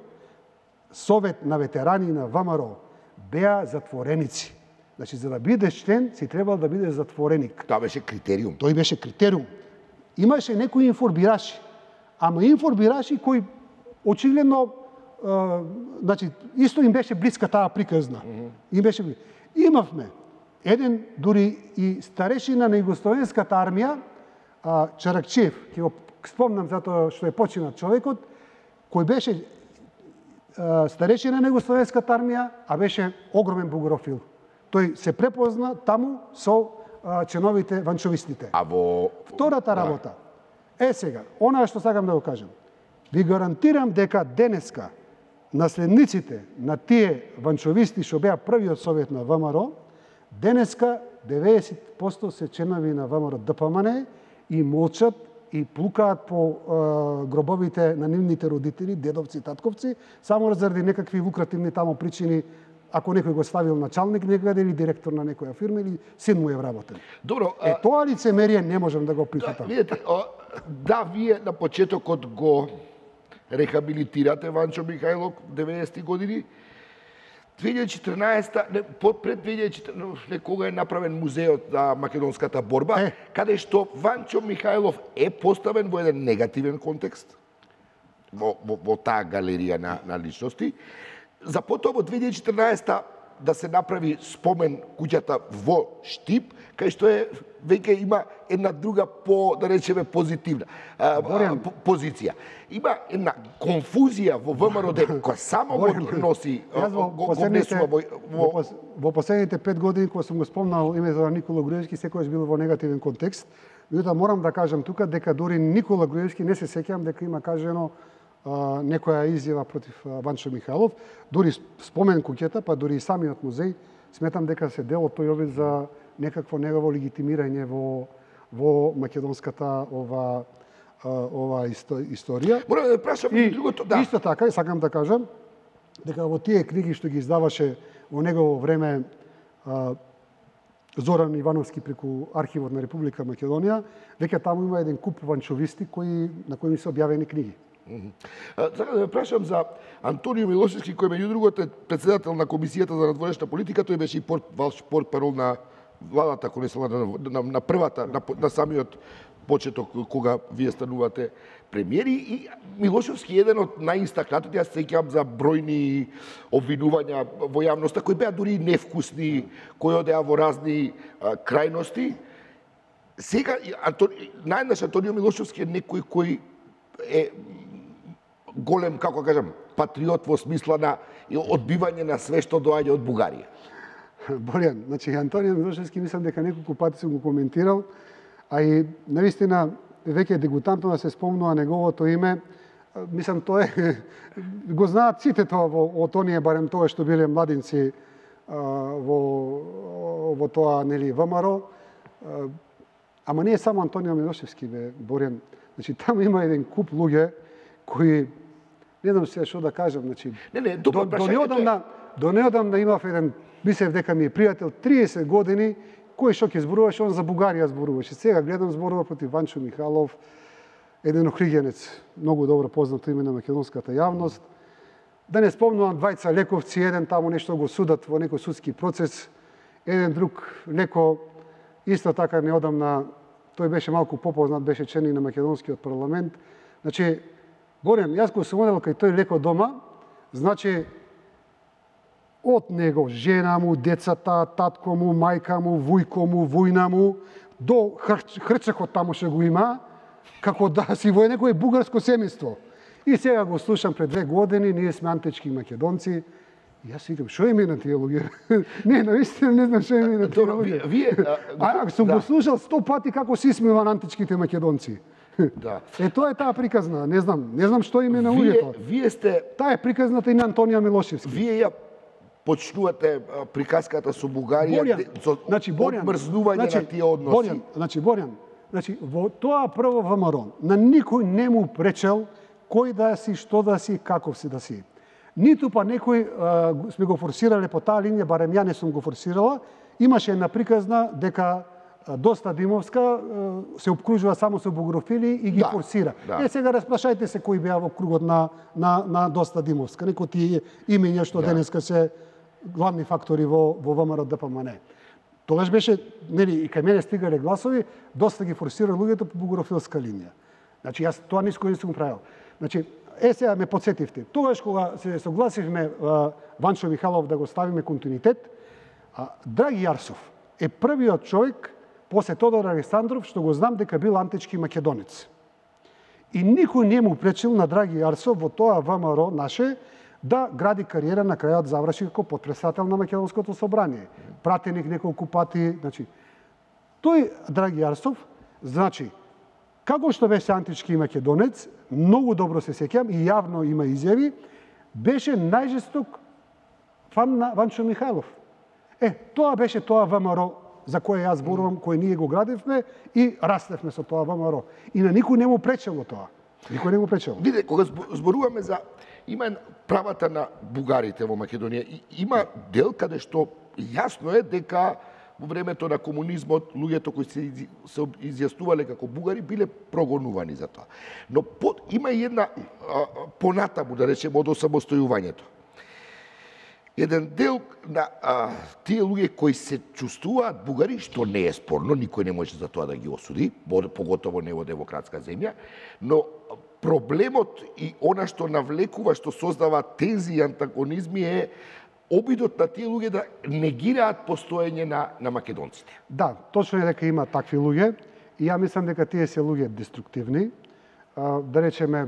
совет на ветерани на ВМРО беа затвореници. Значи за да бидеш член си требал да бидеш затвореник. Тоа беше критериум. Тој беше критериум. Имаше некои информираши, ама информираши кои очигледно а, значи исто им беше блиска таа приказна. Mm -hmm. Им беше блиска. Имавме еден дури и старешина на Југословенската армија, а, Чаракчиев, ќе го спомнам затоа што е починат човекот, кој беше а, старешина на Југословенската армија, а беше огромен бугарофил. Тој се препозна таму со а, членовите ванчовистите. А во... Втората работа. Е сега, она што сакам да го кажам. Ви гарантирам дека денеска наследниците на тие ванчовисти што беа првиот совет на ВМРО, денеска деветдесет проценти се членови на ВМРО ДПМН и молчат и плукаат по е, гробовите на нивните родители, дедовци, татковци, само заради некакви лукративни тамо причини, ако некој го ставил началник некаде или директор на некоја фирма или син му е вработен. Добро, е, тоа лицемерие не можам да го прифатам. Да, видите, о, да, вие на почетокот го рехабилитирате Ванчо Михајлов деветдесетти години. две илјади и четрнаесета, не, пред две илјади и четрнаесета, кога е направен музеот на македонската борба, е. каде што Ванчо Михајлов е поставен во еден негативен контекст, во, во, во таа галерија на, на личности. За потоа во две илјади и четрнаесета да се направи спомен куќата во Штип, кај што е веќе има една друга по, да речеме, позитивна а, а, позиција. Има една конфузија во ВМРО која само го носи, го, го внесува во, во... во последните пет години кога сум го спомнал името на Никола Груевски, секојаш бил во негативен контекст. Меѓутоа морам да кажам тука дека дури Никола Груевски не се сеќавам дека има кажено Uh, некоја изјава против uh, Ванчо Михајлов, дури спомен куќата, па дури и самиот музеј, сметам дека се дел од тој обид за некакво негово легитимирање во во македонската ова uh, ова исто, историја. Морам да прашам и другото, да. Исто така, сакам да кажам дека во тие книги што ги издаваше во негово време uh, Зоран Ивановски преку архивот на Република Македонија, веќе таму има еден куп ванчовисти кои на кои се објавени книги. Сакам да ме прашам за Антонио Милошевски, кој меѓу другото е председател на Комисијата за надворешна политика, тој беше и порт, портпарол на владата, ако не се на, на, на првата, на, на самиот почеток, кога вие станувате премиери. И Милошевски е еден од најистакнатите, јас се сеќавам за бројни обвинувања во јавноста, кои беа дури невкусни, кои одеа во разни а, крајности. Сега, Антони, најнаш Антонио Милошевски е некој кој е голем, како кажам, патриот во смисла на одбивање на све што доаѓа од Бугарија. Борјан, значи Антонио Милошевски мислам дека неколку пати сум го коментирал, а и навистина веќе дегутантно да се спомнува неговото име. Мислам тоа е го знаат сите тоа во од оние барем тоа што биле младинци во во тоа нели ВМРО. Ама не е само Антонио Милошевски бе, Борјан. Значи таму има еден куп луѓе кои не знам се што да кажам, значи не не, до, до неодамна до неодамна имав еден, мислев дека ми е пријател триесет години, кој што ќе зборуваше, он за Бугарија зборуваше. Сега гледам зборува против Ванчо Михајлов, еден охригенец, многу добро познато име на македонската јавност. Да не спомнувам двајца лековци, еден таму нешто го судат во некој судски процес, еден друг леко исто така неодамна, тој беше малку попознат, беше член на македонскиот парламент. Значи, Борјан, јас кога сум одел кај тој леко дома, значи од него жена му, децата, татко му, мајка му, вујко му, вујна му, до хрч, хрчакот таму што го има, како да си во некој бугарско семејство. И сега го слушам пред две години, ние сме антички македонци. И јас викам, што име на тие луѓе? Не, наистина не знам што име на тие луѓе. Вие, а, а сум да. го слушал сто пати како се исмева на античките македонци. Да. Е, тоа е таа приказна. Не знам, не знам што име на луѓето. Вие сте... Таа е приказната и на Антонија Милошевски. Вие ја почнувате приказката со Бугарија, Борјан, со значи, Борјан, одмрзнување значи, на тие односи. Борјан, значи, Борјан, значи, во тоа прво ВМРО, на никој не му пречел кој да си, што да си, каков си да си. Ниту па некој а, сме го форсирале по таа линија, барем ја не сум го форсирала, имаше една приказна дека Доста Димовска се обкружува само со бугарофили и ги да, форсира. Да. Е, сега распрашајте се кои беа во кругот на, на, на Доста Димовска. Некои тие имења што да. денеска се главни фактори во, во ВМРО ДПМН. Тогаш беше, нели, и кај мене стигале гласови, доста ги форсира луѓето по бугарофилска линија. Значи, јас тоа ниско не сум правил. Значи, е, сега ме подсетивте. Тогаш, кога се согласивме Ванчо Михајлов да го ставиме континуитет, Драги Јарсов е првиот човек после Тодор Александров, што го знам дека бил антички македонец. И никој не му пречил на Драги Јарсов во тоа ВМРО наше да гради кариера, на крајот заврши како потпредседател на Македонското собрание. Пратеник неколку пати, значи тој Драги Арсов, значи како што беше антички македонец, многу добро се сеќавам и јавно има изјави, беше најжесток фан на Ванчо Михајлов. Е, тоа беше тоа ВМРО за кое јас зборувам, кој ние го градевме и растевме со тоа ВМРО. И на никој не му пречело тоа. Никој не му пречело. Виде, кога зборуваме за има правата на бугарите во Македонија, и има дел каде што јасно е дека во времето на комунизмот луѓето кои се, се изјаснувале како бугари биле прогонувани за тоа. Но под, има и една а, понатаму, да речеме, од осамостојувањето. Еден дел на а, тие луѓе кои се чувствуваат бугари, што не е спорно, никој не може за тоа да ги осуди, поготово не во демократска земја, но проблемот и она што навлекува, што создава тензии и антагонизми е обидот на тие луѓе да негираат постоење на, на македонците. Да, точно е дека има такви луѓе и ја мислам дека тие се луѓе деструктивни. А, да речеме,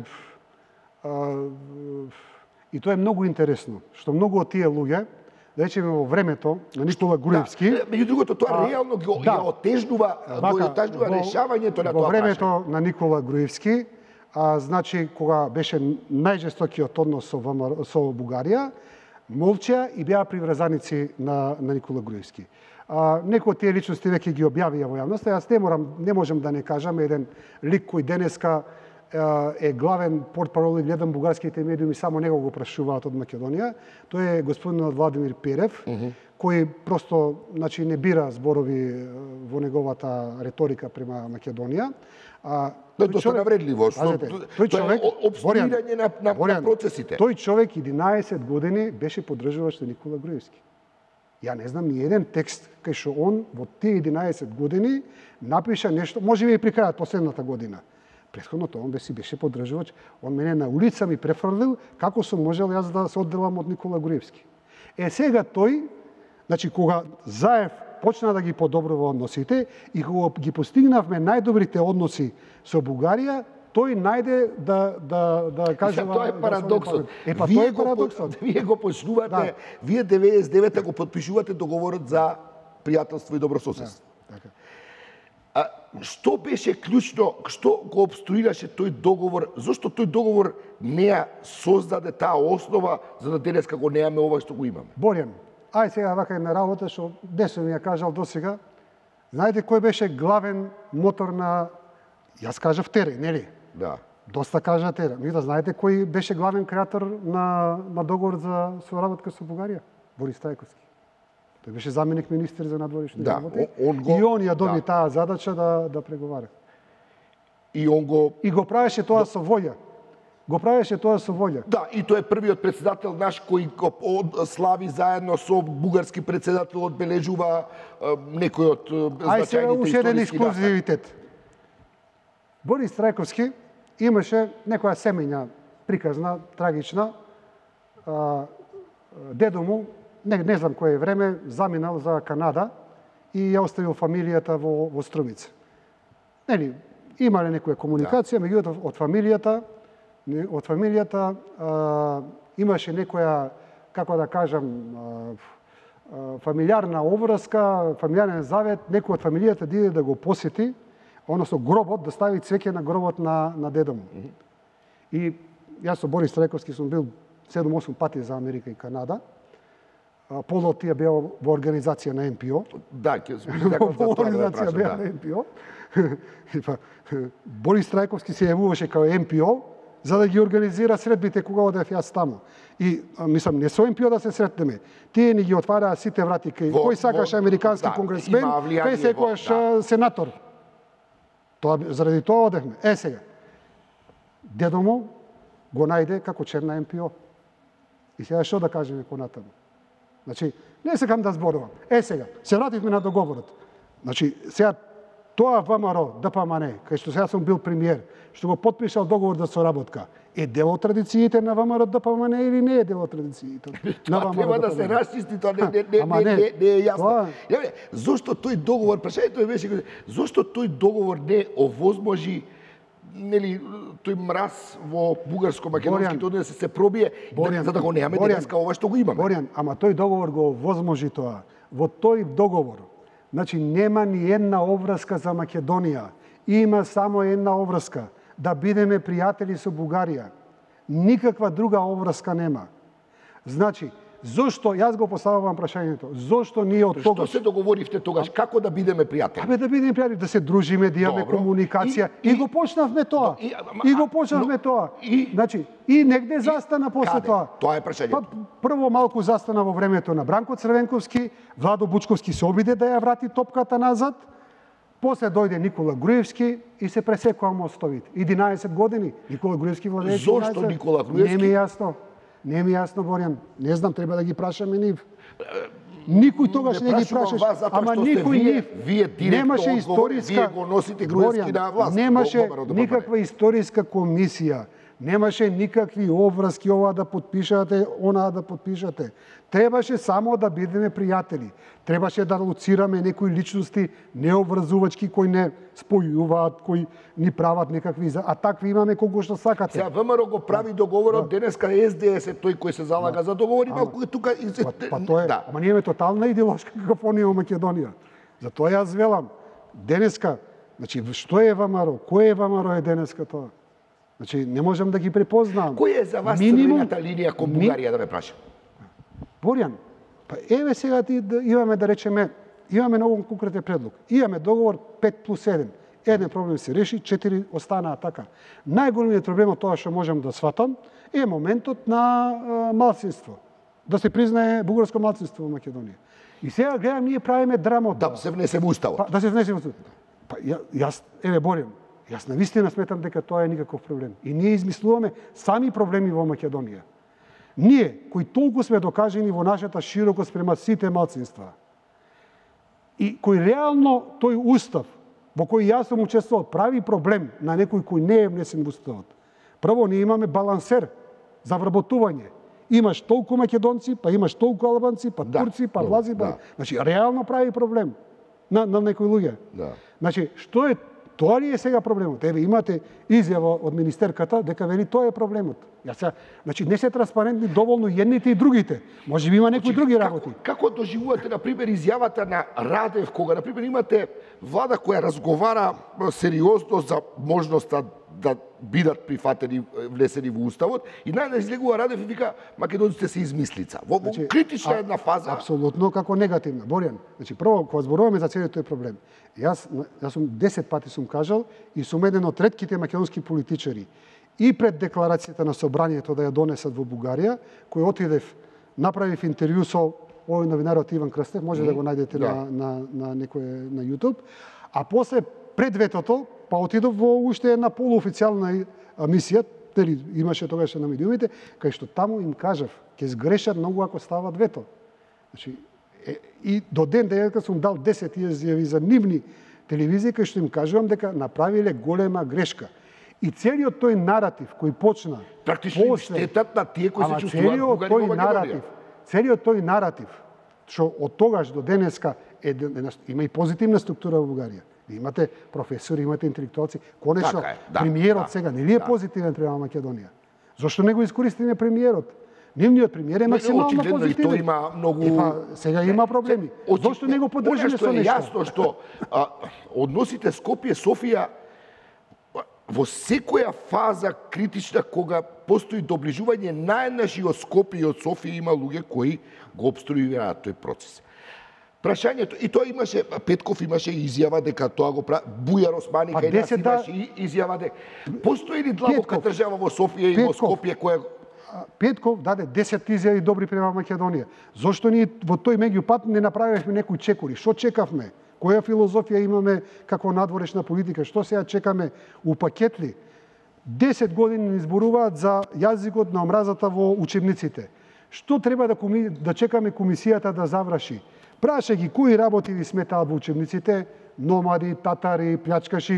а, и тоа е многу интересно, што многу од тие луѓе, да речеме во времето на Никола Груевски... Да, меѓу другото, тоа а, реално го да, ја отежнува, го отежнува решавањето на тоа Во времето на Никола Груевски, а, значи, кога беше најжестокиот однос со, ВМРО, со Бугарија, молчеа и беа приврзаници на, на Никола Груевски. А, некои од тие личности веќе ги објавија во јавноста. Јас не морам, не можам да не кажам еден лик кој денеска е главен портпарол и гледам бугарските медиуми, само него го прашуваат од Македонија. Тој е господин Владимир Перев, uh -huh. кој просто, значи, не бира зборови во неговата реторика према Македонија. А, тоа е доста навредливо, што тој човек обструирање на, на, на процесите. Тој човек единаесет години беше поддржуваш на Никола Груевски. Ја не знам ни еден текст кај што он во тие единаесет години напиша нешто, можеби и при крајот последната година. Претходното он си беше поддржувач, он мене на улица ми префрлил како сум можел јас да се одделам од Никола Груевски. Е сега тој, значи кога Заев почна да ги подобрува односите и кога ги постигнавме најдобрите односи со Бугарија, тој најде да да да кажува. Тоа е парадоксот. Е па вие тоа е го, парадоксот. Вие го почнувате, да. Вие деветдесет и девета го подпишувате договорот за пријателство и добрососедство. Да, така. А што беше клучно, што го обструираше тој договор? Зошто тој договор не ја создаде таа основа за да денеска го немаме ова што го имаме? Борјан, ај сега вака една работа што десо ми ја кажал досега. Знаете кој беше главен мотор на, јас кажав Тере, нели? Да. Доста кажа Тере. Ми да знаете кој беше главен креатор на на договор за соработка со Бугарија? Борис Трајковски. Тој беше заменик министер за надворешни да, работи. Он го, и он ја доби да. таа задача да да преговара. И он го и го правеше тоа со волја. Го правеше тоа со волја. Да, и тој е првиот председател наш кој го слави заедно со бугарски председател, одбележува некој од значајните уште еден историски ексклузивитет. Борис Трајковски имаше некоја семења приказна, трагична. Дедо му, не, не знам кое време, заминал за Канада и ја оставил фамилијата во, во Струмица. Нели, имале некоја комуникација, да. Меѓутоа од фамилијата, од фамилијата а, имаше некоја, како да кажам, а, а, фамилиарна обврска, фамилиарен завет, некој од фамилијата да иде да го посети, односно гробот, да стави цвеќе на гробот на, на дедо му. Mm -hmm. И јас со Борис Трајковски сум бил седум-осум пати за Америка и Канада. Полу од тие беа во организација на Ен Пи О. Да, ќе сакам за тоа да организација беа на Ен Пи О. Борис Трајковски се јавуваше као Ен Пи О за да ги организира средбите кога одев јас таму. И мислам не со Ен Пи О да се сретнеме. Тие ни ги отвараа сите врати кај кој сакаше американски да, конгресмен, кај секојаш да. Сенатор. Тоа заради тоа одевме. Е сега. Дедо му го најде како член на Ен Пи О. И сега што да кажеме понатаму? Значи, не сакам да зборувам. Е сега, се вративме на договорот. Значи, сега тоа ВМРО, Д П М Н, кај што сега сум бил премиер, што го потпишал договор за соработка, е дел од традициите на ВМРО Д П М Н или не е дел од традициите на ВМРО? Треба да се расчисти, тоа не, не, не, не, не, не е јасно. Тоа... Зошто тој договор, прашањето беше, зошто тој договор не овозможи нели тој мраз во бугарско-македонските односи се пробие, Борјан, за да го немаме Борјан, денеска ова што го имаме. Борјан, ама тој договор го возможи тоа. Во тој договор, значи нема ни една обврска за Македонија. Има само една обврска, да бидеме пријатели со Бугарија. Никаква друга обврска нема. Значи, зошто, јас го поставувам прашањето, зошто ние од тогаш... Што се договоривте тогаш, како да бидеме пријатели? Абе да бидеме пријатели, да се дружиме, да имаме Добро. комуникација и, И- и, го почнавме тоа. И, И, ама- го почнавме но- тоа. и- Значи, и негде застана после Каде? тоа. Тоа е прашањето. Па прво малку застана во времето на Бранко Црвенковски, Владо Бучковски се обиде да ја врати топката назад, после дојде Никола Груевски и се пресекоа мостовите. единаесет години Никола Груевски владее. Зошто Никола Груевски? Не ми е јасно. Не ми е јасно, Борјан. Не знам, треба да ги прашаме нив. Никој тогаш не, Не ги прашувам прашаш, вас, затоа ама што сте никој вие- нив. вие директно Немаше одговори, историска, вие го носите Груевски Борјан, на власт, Немаше во Обмаро ДПМН. никаква историска комисија. Немаше никакви обврски, ова да подпишате, онаа да подпишате. Требаше само да бидеме пријатели. Требаше да лоцираме некои личности необврзувачки кои не спојуваат, кои ни прават некакви... за- А такви имаме колку што сакате. Сега ВМРО го прави договорот, денеска Ес Де Ес е тој кој се залага за договори, малку е тука... и се- Па, па тоа е, Да. ама ние имаме тотална идеолошка какофонија во Македонија. Затоа јас велам, денеска, значи што е ВМРО, кој е ВМРО е денеска тоа? Значи не можам да ги препознам. Кој е за вас Минимум- црвената линија кон ми- Бугарија, да ме прашам? Борјан, па еве сега ти да имаме да речеме, имаме многу конкретен предлог. Имаме договор пет плюс еден. Еден проблем се реши, четири останаа така. Најголемиот проблем од тоа што можам да сватам е моментот на а, малцинство. Да се признае бугарско малцинство во Македонија. И сега гледам, ние правиме драма од Да тоа. се внесе во уставот. Па, да се внесе во Уставот. Па ја, јас, еве Борјан, јас навистина сметам дека тоа е никаков проблем. И ние измислуваме сами проблеми во Македонија. Ние, кои толку сме докажени во нашата широкост према сите малцинства, и кој реално тој устав, во кој јас сум учествувал, прави проблем на некој кој не е внесен во уставот. Прво, ние имаме балансер за вработување. Имаш толку македонци, па имаш толку албанци, па Да, турци, па добро, влази, па... да. Значи, реално прави проблем на, на некои луѓе. Да. Значи, што е, тоа ли е сега проблемот? Еве, имате изјава од министерката дека вели тоа е проблемот. Ја сега, значи, не се транспарентни доволно едните и другите. Може би има некои други работи. Како, како доживувате, на пример, изјавата на Радев, кога, на пример, имате влада која разговара сериозно за можноста да бидат прифатени, внесени во уставот, и најде излегува Радев и вика македонците се измислица. Во, во Значи, критична а- една фаза. Апсолутно како негативна. Борјан, значи прво кога зборуваме за целиот тој проблем. Јас јас сум десет пати сум кажал и сум еден од ретките македонски политичари и пред декларацијата на собранието да ја донесат во Бугарија, кој отидев, направив интервју со овој новинарот Иван Крстев, може да го најдете Да. на на на некој на YouTube, а после пред ветото па отидов во уште една полуофицијална мисија, нели имаше тогаш на медиумите, кај што таму им кажав, ќе сгрешат многу ако стават вето. Значи, е, и до ден денеска сум дал десет изјави за нивни телевизии кај што им кажувам дека направиле голема грешка. И целиот тој наратив кој почна Практично им штетат на тие кои се ама чувствуваат целиот бугари тој во Македонија. наратив, целиот тој наратив што од тогаш до денеска е, една- има и позитивна структура во Бугарија. Ви имате професори, имате интелектуалци. Конечно, Така е, да, премиерот да, сега нели е да. позитивен према Македонија? Зошто не го искористиме премиерот? Нивниот премиер е Не, максимално очигледно и позитивен. тој има многу- И па, сега има проблеми. Очи- Зошто не го поддржиме Она што со е нешто? јасно што а, односите Скопје Софија а, во секоја фаза критична кога постои доближување наеднаш и од Скопје и од Софија има луѓе кои го обструираат тој процес. Прашањето, и тоа имаше, Петков имаше изјава дека тоа го прави, Бујар Османи Па кај нас десет да- имаше и изјава дека постои ли длабока Петков. држава во Софија и во Петков. Скопје која А, Петков даде десет изјави добри према Македонија. Зошто ние во тој меѓупат не направивме некои чекори? Што чекавме? Која филозофија имаме како надворешна политика? Што сега чекаме у пакетли? десет години ни зборуваат за јазикот на омразата во учебниците. Што треба да, коми... да чекаме комисијата да заврши? Праша ги кои работи ви сметаат во учебниците, номади, татари, плячкаши.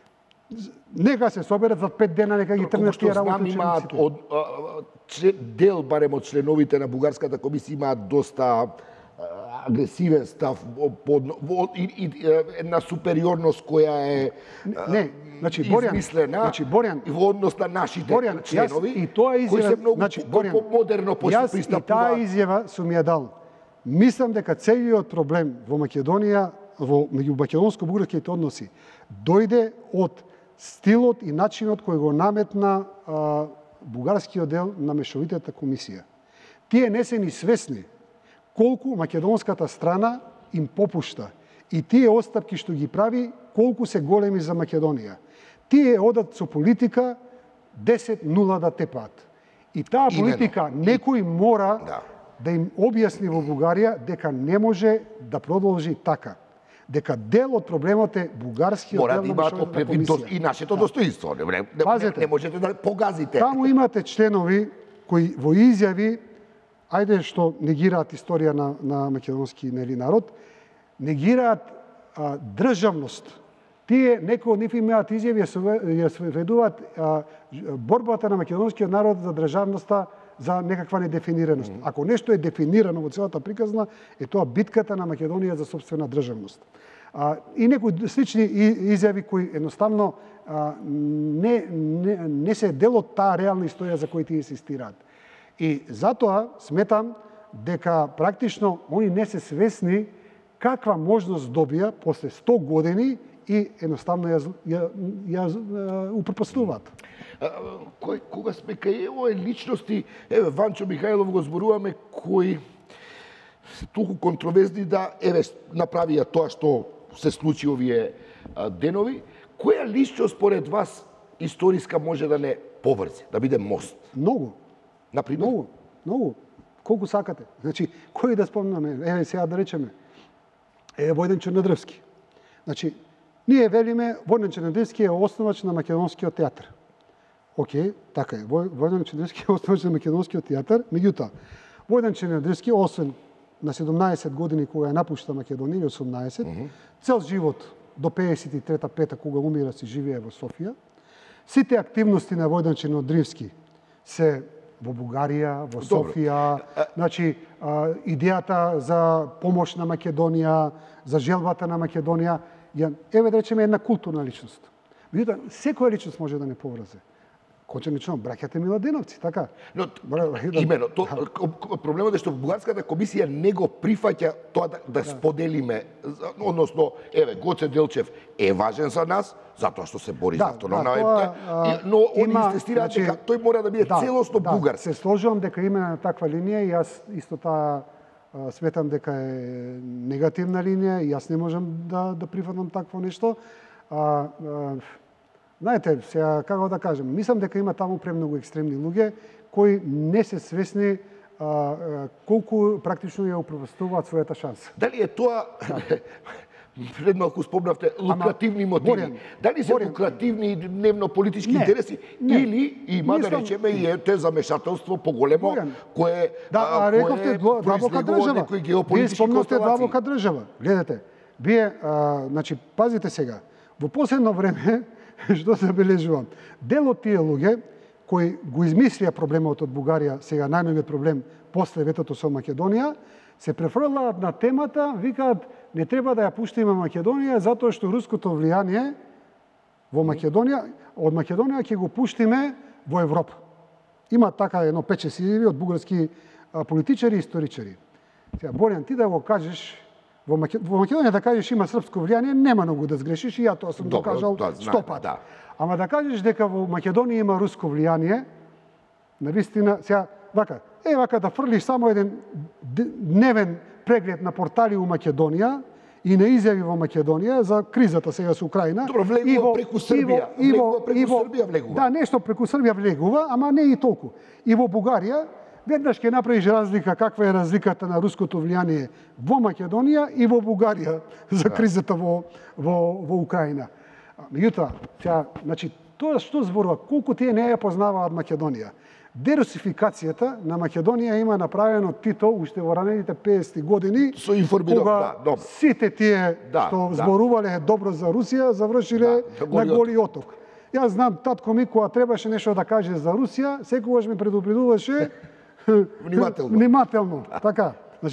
Нека се соберат за пет дена, нека ги Колку тргнат што тие знам, работи имаат учебниците. од а, член, дел барем од членовите на бугарската комисија имаат доста агресивен став под, и, и, една супериорност која е не, значи Борјан, измислена значи Борјан, во однос на нашите Борјан, членови, и тоа изјава, кои се многу значи, Борјан, по-модерно јас и таа пристапуваат. изјава сум ја дал. Мислам дека целиот проблем во Македонија, во меѓу македонско-бугарските односи, дојде од стилот и начинот кој го наметна а, бугарскиот дел на мешовитата комисија. Тие не се ни свесни колку македонската страна им попушта и тие остапки што ги прави, колку се големи за Македонија. Тие одат со политика десет нула да тепаат. И таа политика Именно. некој мора Да. да им објасни во Бугарија дека не може да продолжи така. Дека дел од проблемот е бугарскиот Мора дел да на имаат мешовитата предвид комисија. и нашето достоинство. Не, не, не, Пазете. не можете да погазите. Таму имате членови кои во изјави, ајде што негираат историја на, на македонски нели народ, негираат а, државност. Тие, некои од нив имаат изјави, ја сведуваат а, борбата на македонскиот народ за државноста за некаква недефинираност. Mm -hmm. Ако нешто е дефинирано во целата приказна, е тоа битката на Македонија за собствена државност. А, и некои слични изјави кои едноставно а, не, не, не се дел од таа реална историја за кои тие инсистираат. И затоа сметам дека практично они не се свесни каква можност добија после сто години и едноставно ја, ја, ја, ја упропастуваат. Кој, кога сме кај овие личности, еве Ванчо Михајлов го зборуваме, кои се толку контроверзни да еве направија тоа што се случи овие а, денови, која личност според вас историска може да не поврзи, да биде мост? Многу. Например? Многу, многу. Колку сакате. Значи, кој да спомнаме? Еве сега да речеме. Е Војдан Чернедрвски. Значи, ние велиме Војдан Чернедрвски е основач на македонскиот театар. Океј, така е. Војдан Чернедрвски е основач на македонскиот театар, меѓутоа Војдан Чернедрвски, освен на седумнаесет години кога ја напушта Македонија, или осумнаесет, mm -hmm. цел живот до пеесет и трета пета кога умира си живее во Софија. Сите активности на Војдан Чернедрвски се во Бугарија, во Софија, Добро. Значи идејата за помош на Македонија, за желбата на Македонија, ја, еве да речеме една културна личност. Меѓутоа, секоја личност може да не поврзе. Конченично, браќате Миладиновци, така? Но, имено, то, проблемот е што Бугарската комисија не го прифаќа тоа да, да, да споделиме, односно, еве, Гоце Делчев е важен за нас, затоа што се бори да, за автономна да, тоа, но они инсистираат дека тој мора да биде да, целосно да, бугарски. Се сложувам дека има на таква линија и јас исто таа сметам дека е негативна линија и јас не можам да, да прифатам такво нешто. А, а, Знаете, сега, како да кажем, мислам дека има таму премногу екстремни луѓе кои не се свесни а, а, колку практично ја упропастуваат својата шанса. Дали е тоа, пред малку спомнавте, лукративни мотиви? Борјан, Дали се Борјан, лукративни дневно-политички интереси? Не, или има, мислам, да речеме, и е те замешателство поголемо, Борјан, кое, да, а, рековте длабока држава. Вие спомнавте длабока држава. Гледате, вие, а, значи, пазите сега, во последно време, што забележувам, дел од тие луѓе кои го измислија проблемот од Бугарија, сега најновиот проблем после ветото со Македонија, се префрлаат на темата, викаат не треба да ја пуштиме Македонија затоа што руското влијание во Македонија, од Македонија ќе го пуштиме во Европа. Има така едно пет-шест изјави од бугарски политичари и историчари. Сега Борјан, ти да го кажеш Во Македонија да кажеш има српско влијание, нема многу да сгрешиш и ја тоа сум докажал сто пати. Да. Ама да кажеш дека во Македонија има руско влијание, навистина, сега, вака, е вака да фрлиш само еден дневен преглед на портали у Македонија и на изјави во Македонија за кризата сега со Украина. Добро, влегува преку Србија, и во, влегува преку и во, Србија влегува. Да, нешто преку Србија влегува, ама не и толку. И во Бугарија веднаш ќе направиш разлика каква е разликата на руското влијание во Македонија и во Бугарија за кризата во во во Украина. Меѓутоа, сега, значи тоа што зборува колку тие не ја познаваат Македонија. Дерусификацијата на Македонија има направено Тито уште во ранените пеесетти години со информирано, да, добро. Сите тие да, што да. зборувале добро за Русија завршиле да, на Голи оток. Јас знам татко ми кога требаше нешто да каже за Русија, секогаш ме предупредуваше внимателно. Внимателно, така. Значи,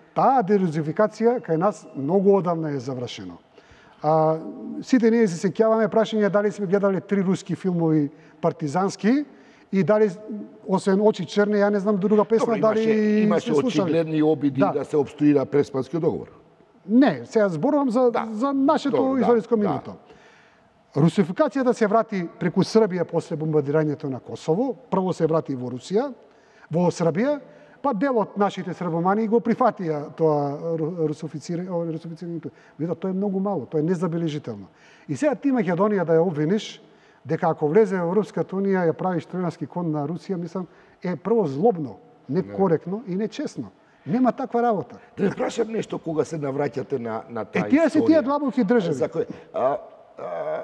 таа дерузификација кај нас многу одамна е завршено. А, сите ние се сеќаваме прашање дали сме гледале три руски филмови партизански и дали, освен Очи черни, ја не знам друга песна, Добре, дали имаше, имаше очигледни обиди да, да се обструира Преспанскиот договор. Не, сега зборувам за, да. за нашето Добре, историско да, минуто. Да. Русификацијата се врати преку Србија после бомбардирањето на Косово, прво се врати во Русија, во Србија, па дел од нашите србомани го прифатија тоа русифицирањето. Видите, тоа е многу мало, тоа е незабележително. И сега ти Македонија да ја обвиниш дека ако влезе во Европската унија ја правиш тројански кон на Русија, мислам, е прво злобно, некоректно и нечесно. Нема таква работа. Да не прашам нешто кога се навраќате на на таа историја. Е, тие се тие длабоки држави. За кој? А, а,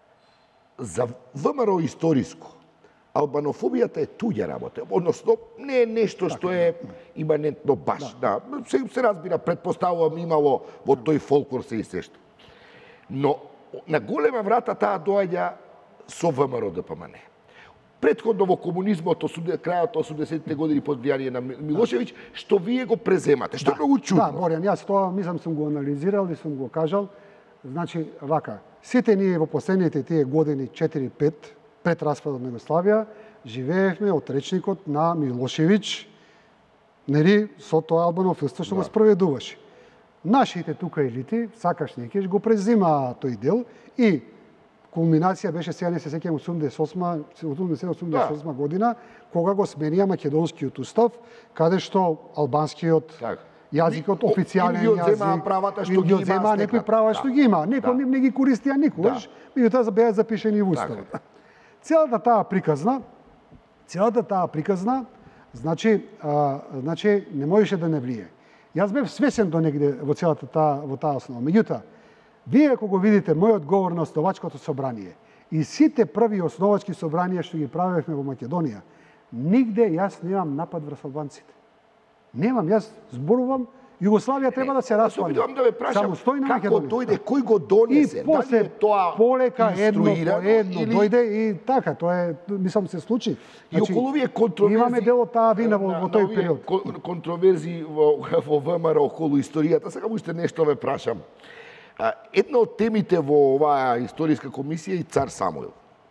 за ВМРО историско, албанофобијата е туѓа работа, односно не е нешто што е иманентно баш, да. да. Се, се разбира, предпоставувам имало во тој фолклор се и се што. Но на голема врата таа доаѓа со ВМРО-ДПМН. Предходно во комунизмот, крајот осумдесетите години под влијание на Милошевиќ, што вие го преземате, што да, е многу чудно. Да, Борјан, јас тоа мислам сум го анализирал и сум го кажал. Значи, вака, сите ние во последните тие години четири-пет пред распадот на Југославија живеевме од речникот на Милошевиќ, нели, со тоа албанофилство што да. го спроведуваше. Нашите тука елити, сакаш не кеш, го презимаа тој дел и кулминација беше, сега не се сеќавам, осумдесет и осма, осумдесет осумдесет и осма да. година, кога го сменија македонскиот устав, каде што албанскиот так. јазикот, официјален јазик, им ги одземаа правата што ги има, некои права да. што ги има, некој да. не ги користија никогаш, да. меѓутоа беа запишени во уставот. Так. Целата таа приказна, целата таа приказна, значи, а, значи не можеше да не влие. Јас бев свесен до негде во целата таа во таа основа. Меѓутоа, вие ако го видите мојот говор на основачкото собрание и сите први основачки собранија што ги правевме во Македонија, нигде јас немам напад врз албанците. Немам, јас зборувам Југославија треба да се распадне. Обидувам да ве прашам како дојде, кој го И донесе, после дали е тоа полека едно по едно или... дојде и така, тоа е, мислам, се случи. И околу овие контроверзи... Имаме дел од таа вина во, во тој период. Контроверзи во, во ВМРО околу историјата, сега уште нешто ве прашам. Една од темите во оваа историска комисија е цар Самуил.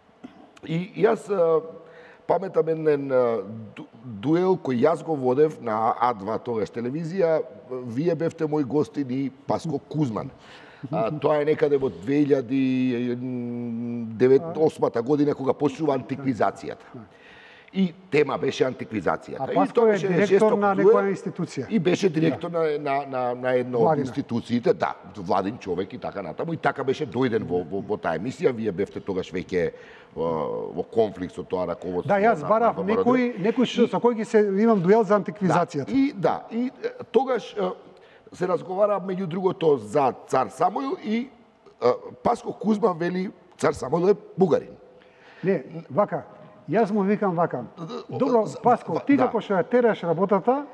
И јас паметам еден дуел кој јас го водев на А два тогаш телевизија, вие бевте мои гостин и Паско Кузман. А, тоа е некаде во две илјади и осма година кога почнува антиквизацијата. И тема беше антиквизацијата. А Паско е директор на некоја институција. И беше директор да. на, на, на, на една од институциите, да, владин човек и така натаму. И така беше дојден во, во, во таа емисија. Вие бевте тогаш веќе во, во конфликт со тоа раководство. Да, јас барав некој, некој што, со кој ги се имам дуел за антиквизацијата. Да, и, да, и тогаш се разговара меѓу другото за цар Самуил и Паско Кузман вели цар Самуил е бугарин. Не, вака, јас му викам вака. Добро, Паско, ти како што ја тераш работата,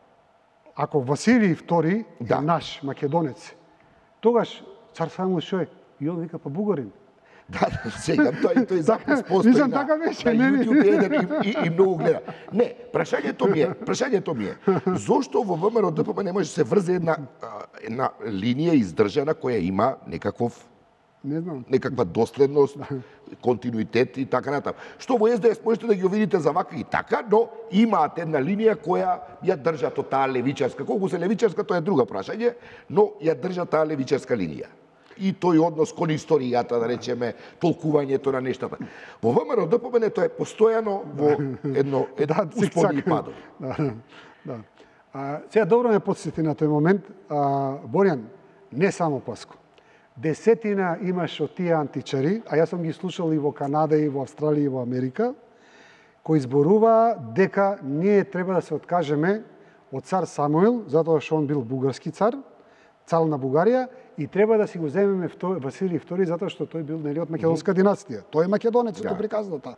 ако Василий втори да. е наш македонец, тогаш цар Самуил што е? И он вика, па бугарин. Да, сега тој тој запис постои на, така беше, на YouTube еден и, и, и многу гледа. Не, прашањето ми е, прашањето ми е, зошто во ВМРО-ДПМН не може да се врзе една една линија издржана која има некаков не знам, некаква доследност, континуитет и така натаму. Што во Ес Де Ес можете да ги видите за вака и така, но имаат една линија која ја држат од таа левичарска. Колку се левичарска, тоа е друга прашање, но ја држат таа левичарска линија. И тој однос кон историјата, да речеме, толкувањето на нештата. Во ВМРО-ДПМН тоа е постојано во едно едно успони и падови. Да, да. А, сега добро ме потсети на тој момент, а, Борјан, не само Паско. Десетина имаш од тие античари, а јас сум ги слушал и во Канада, и во Австралија, и во Америка, кои зборуваа дека ние треба да се откажеме од цар Самуил, затоа што он бил бугарски цар, цар на Бугарија, и треба да си го земеме Василий втори, затоа што тој бил нели од македонска династија. Тој е македонецот, да. приказната.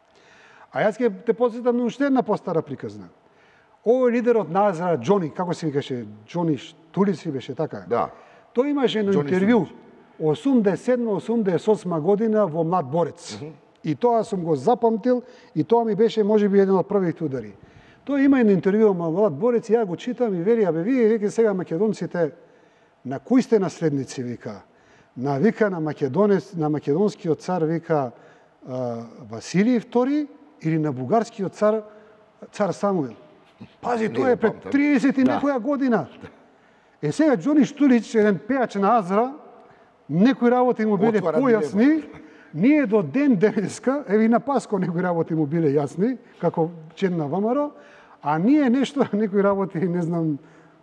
А јас ќе те потсетам на уште една постара приказна. Овој лидерот на Азра, Џони, како се викаше, Џони Штулици беше така? Да. Тој имаше едно интервју осумдесет и седма осумдесет и осма година во Млад борец. Uh -huh. И тоа сум го запамтил и тоа ми беше можеби еден од првите удари. Тоа има едно интервју на млад борец и ја го читам и вели, абе вие веќе сега македонците на кои сте наследници, вика? На вика на македонец, на македонскиот цар, вика Василий втори или на бугарскиот цар цар Самуил. Пази, тоа е пред триесет и некоја година. Е сега Џони Штулич, еден пејач на Азра, некои работи му биле појасни, ние до ден денеска, еви на Паско некои работи му биле јасни, како член на ВМРО, а ние нешто, некои работи, не знам,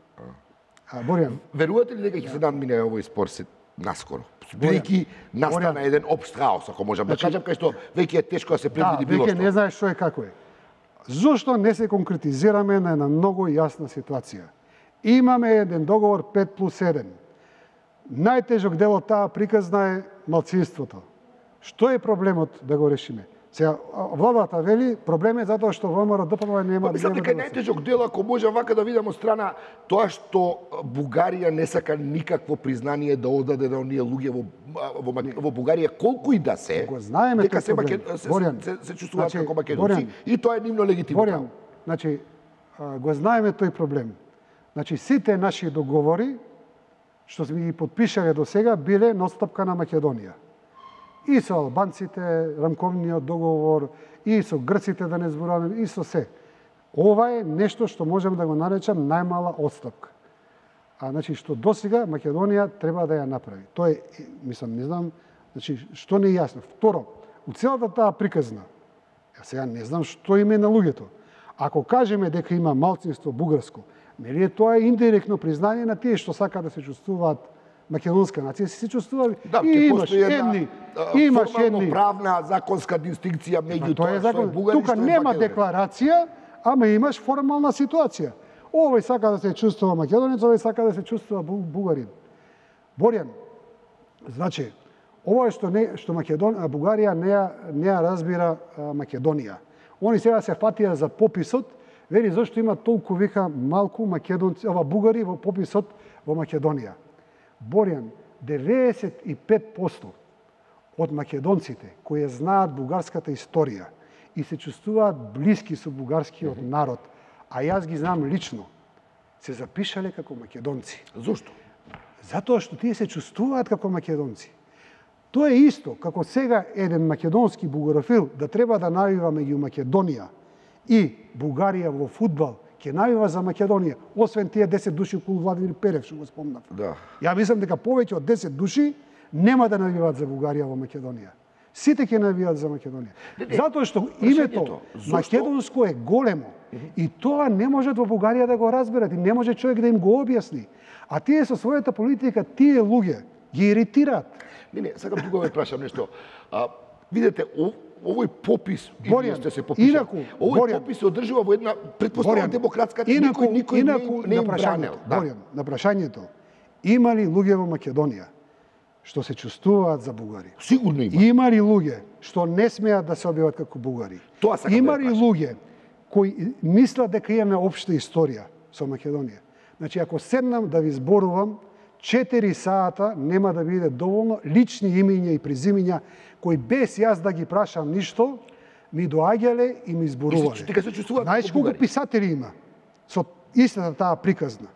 а, Боријан. Верувате ли дека ќе се надмине овој спор се наскоро? Бидејќи настана еден општ хаос, ако можам да кажам, кај што веќе е тешко да се предвиди било што. Да, веќе не знаеш што е како е. Зошто не се конкретизираме на една многу јасна ситуација? Имаме еден договор пет плюс еден. Најтежок дел од таа приказна е малцинството. Што е проблемот да го решиме? Сега, владата вели, проблем е затоа што ВМРО ДПМ нема... Мислам дека најтежок дел, ако може вака да видам од страна, тоа што Бугарија не сака никакво признание да одаде на оние луѓе во, во, во Бугарија, колку и да се, го знаеме дека се, маке... се, се, се чувствуваат значи, како македонци, и тоа е нивно легитимно. Боријан, значи, го знаеме тој проблем. Значи, сите наши договори, што сме ги подпишале до сега, биле настапка на Македонија. И со албанците, рамковниот договор, и со грците, да не зборуваме, и со се. Ова е нешто што можем да го наречам најмала отстапка. А значи што досега Македонија треба да ја направи. Тоа е, мислам, не знам, значи што не е јасно. Второ, у целата таа приказна, ја сега не знам што име на луѓето. Ако кажеме дека има малцинство бугарско, нели е тоа индиректно признание на тие што сакаат да се чувствуваат македонска нација, се чувствували. Да, и имаш едни, имаш едни правна законска дистинкција меѓу тоа што е бугари, тука нема декларација, ама имаш формална ситуација. Овој сака да се чувствува македонец, овој сака да се чувствува бугарин. Боријан, значи, ова е што не што Македон, Бугарија не ја не ја разбира а, Македонија. Они сега се фатија за пописот, вели зашто има толку вика малку македонци, ова бугари во пописот во Македонија. Боријан, деветдесет и пет проценти од македонците кои знаат бугарската историја и се чувствуваат блиски со бугарскиот народ, а јас ги знам лично, се запишале како македонци. Зошто? Затоа што тие се чувствуваат како македонци. Тоа е исто како сега еден македонски бугарофил да треба да навива меѓу Македонија и Бугарија во фудбал, ќе навива за Македонија, освен тие десет души околу Владимир Перев, што го спомнав. Да. Ја мислам дека повеќе од десет души нема да навиваат за Бугарија во Македонија. Сите ќе навиваат за Македонија. Не, не, затоа што името македонско е големо. И тоа не можат во Бугарија да го разберат и не може човек да им го објасни. А тие со својата политика, тие луѓе ги иритираат. Не, не, сакам тука да прашам нешто. А, видете, о, овој попис, Боријан, сте се попишали, инаку, овој Боријан, попис се одржува во една претпоставена демократска, инаку, никој, никој инаку, не, не на им бранел. прашањето, Боријан, на прашањето, има ли луѓе во Македонија што се чувствуваат за бугари? Сигурно има. Има ли луѓе што не смеат да се објават како бугари? Тоа сакам има да ли луѓе кои мислат дека имаме општа историја со Македонија? Значи, ако седнам да ви зборувам, четири сата нема да биде доволно лични имиња и презимиња кои без јас да ги прашам ништо, ми доаѓале и ми зборувале. Знаеш колку писатели има со истата таа приказна?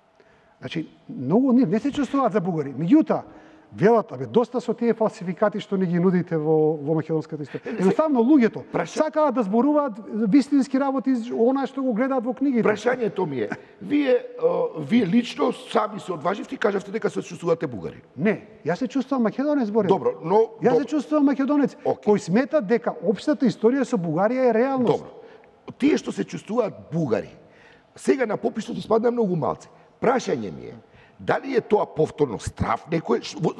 Значи, многу нив не се чувствуваат за бугари. Меѓутоа, велат, абе, доста со тие фалсификати што ни ги нудите во, во македонската историја. Едноставно, луѓето Праша... сакаат да зборуваат вистински работи, она што го гледаат во книгите. Прашањето ми е, вие, uh, вие лично сами се одваживте и кажавте дека се чувствувате бугари. Не, јас се чувствувам македонец, Боријан. Добро, но... Јас добро. се чувствувам македонец, okay. кој смета дека општата историја со Бугарија е реалност. Добро. Тие што се чувствуваат бугари, сега на пописот испадна многу малце. Прашање ми е, дали е тоа повторно страв некој?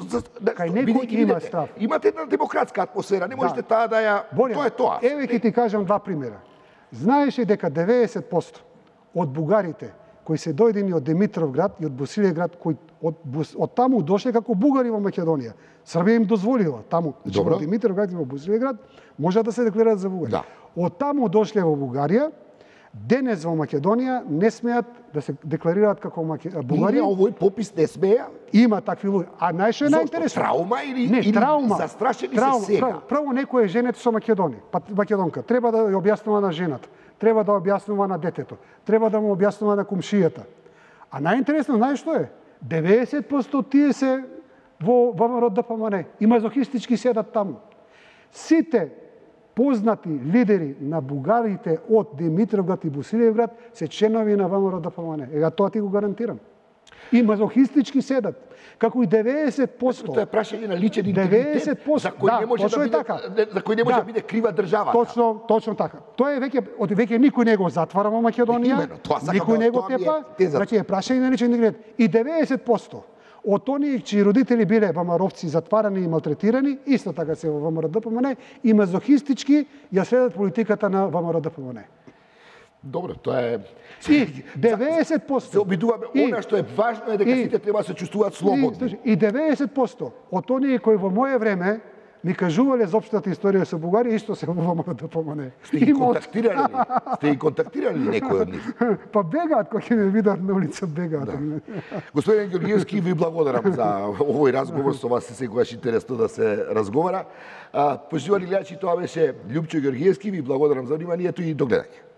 Кај некој има страв. Имате една демократска атмосфера, не можете да. таа да ја... Боријан, тоа е тоа. Еве ќе ти кажам два примера. Знаеш ли дека деветдесет проценти од бугарите кои се дојдени од Димитровград и од Босилеград, кои од, од таму дошле како бугари во Македонија. Србија им дозволила таму, значи во Димитровград и во Босилеград може да се декларираат за бугари. Да. Од таму дошле во Бугарија, денес во Македонија не смеат да се декларираат како маке... бугари. И на овој попис не смеа. Има такви луѓе. А најшто е Зошто? најинтересно? Травма или, не, или травма. застрашени травма. се сега? Прво некој е женет со Македони, па македонка. Треба да ја објаснува на жената. Треба да објаснува на детето. Треба да му објаснува на комшијата. А најинтересно, знаеш што е? деветдесет проценти тие се во ВМРО Д П М Н. И мазохистички седат таму. Сите познати лидери на бугарите од Димитровград и Босилевград се членови на ВМРО Д П М Н. Ега тоа ти го гарантирам. И мазохистички седат. Како и деветдесет проценти. Тоа е прашање на личен интегритет за кој да, не може да биде така. за кој не може да, да биде крива државата. Точно, точно така. Тоа е веќе од веќе никој не го затвара во Македонија. Именно, тоа сакам никој да не го тоа ми е тепа. тезата. Значи е прашање на личен интегритет. И деветдесет проценти од оние чии родители биле ВМРО-вци затварани и малтретирани, исто така се во ВМРО Д П М Н и мазохистички ја следат политиката на ВМРО Д П М Н. Добро, тоа е... И деветдесет проценти. Се обидуваме, и, она што е важно е дека и, сите треба да се чувствуваат слободни. И, и деветдесет проценти од оние кои во моје време ми кажувале за општата историја со Бугарија, исто се во ВМРО Д П М Н. Сте ги контактирали ли? Сте ги контактирали ли некој од нив? Па бегаат, кога ќе ме видат на улица, бегаат. Да. Господин Георгиевски, ви благодарам за овој разговор, со вас е секогаш интересно да се разговара. Почитувани гледачи, тоа беше Љупчо Георгиевски, ви благодарам за вниманието и до гледање.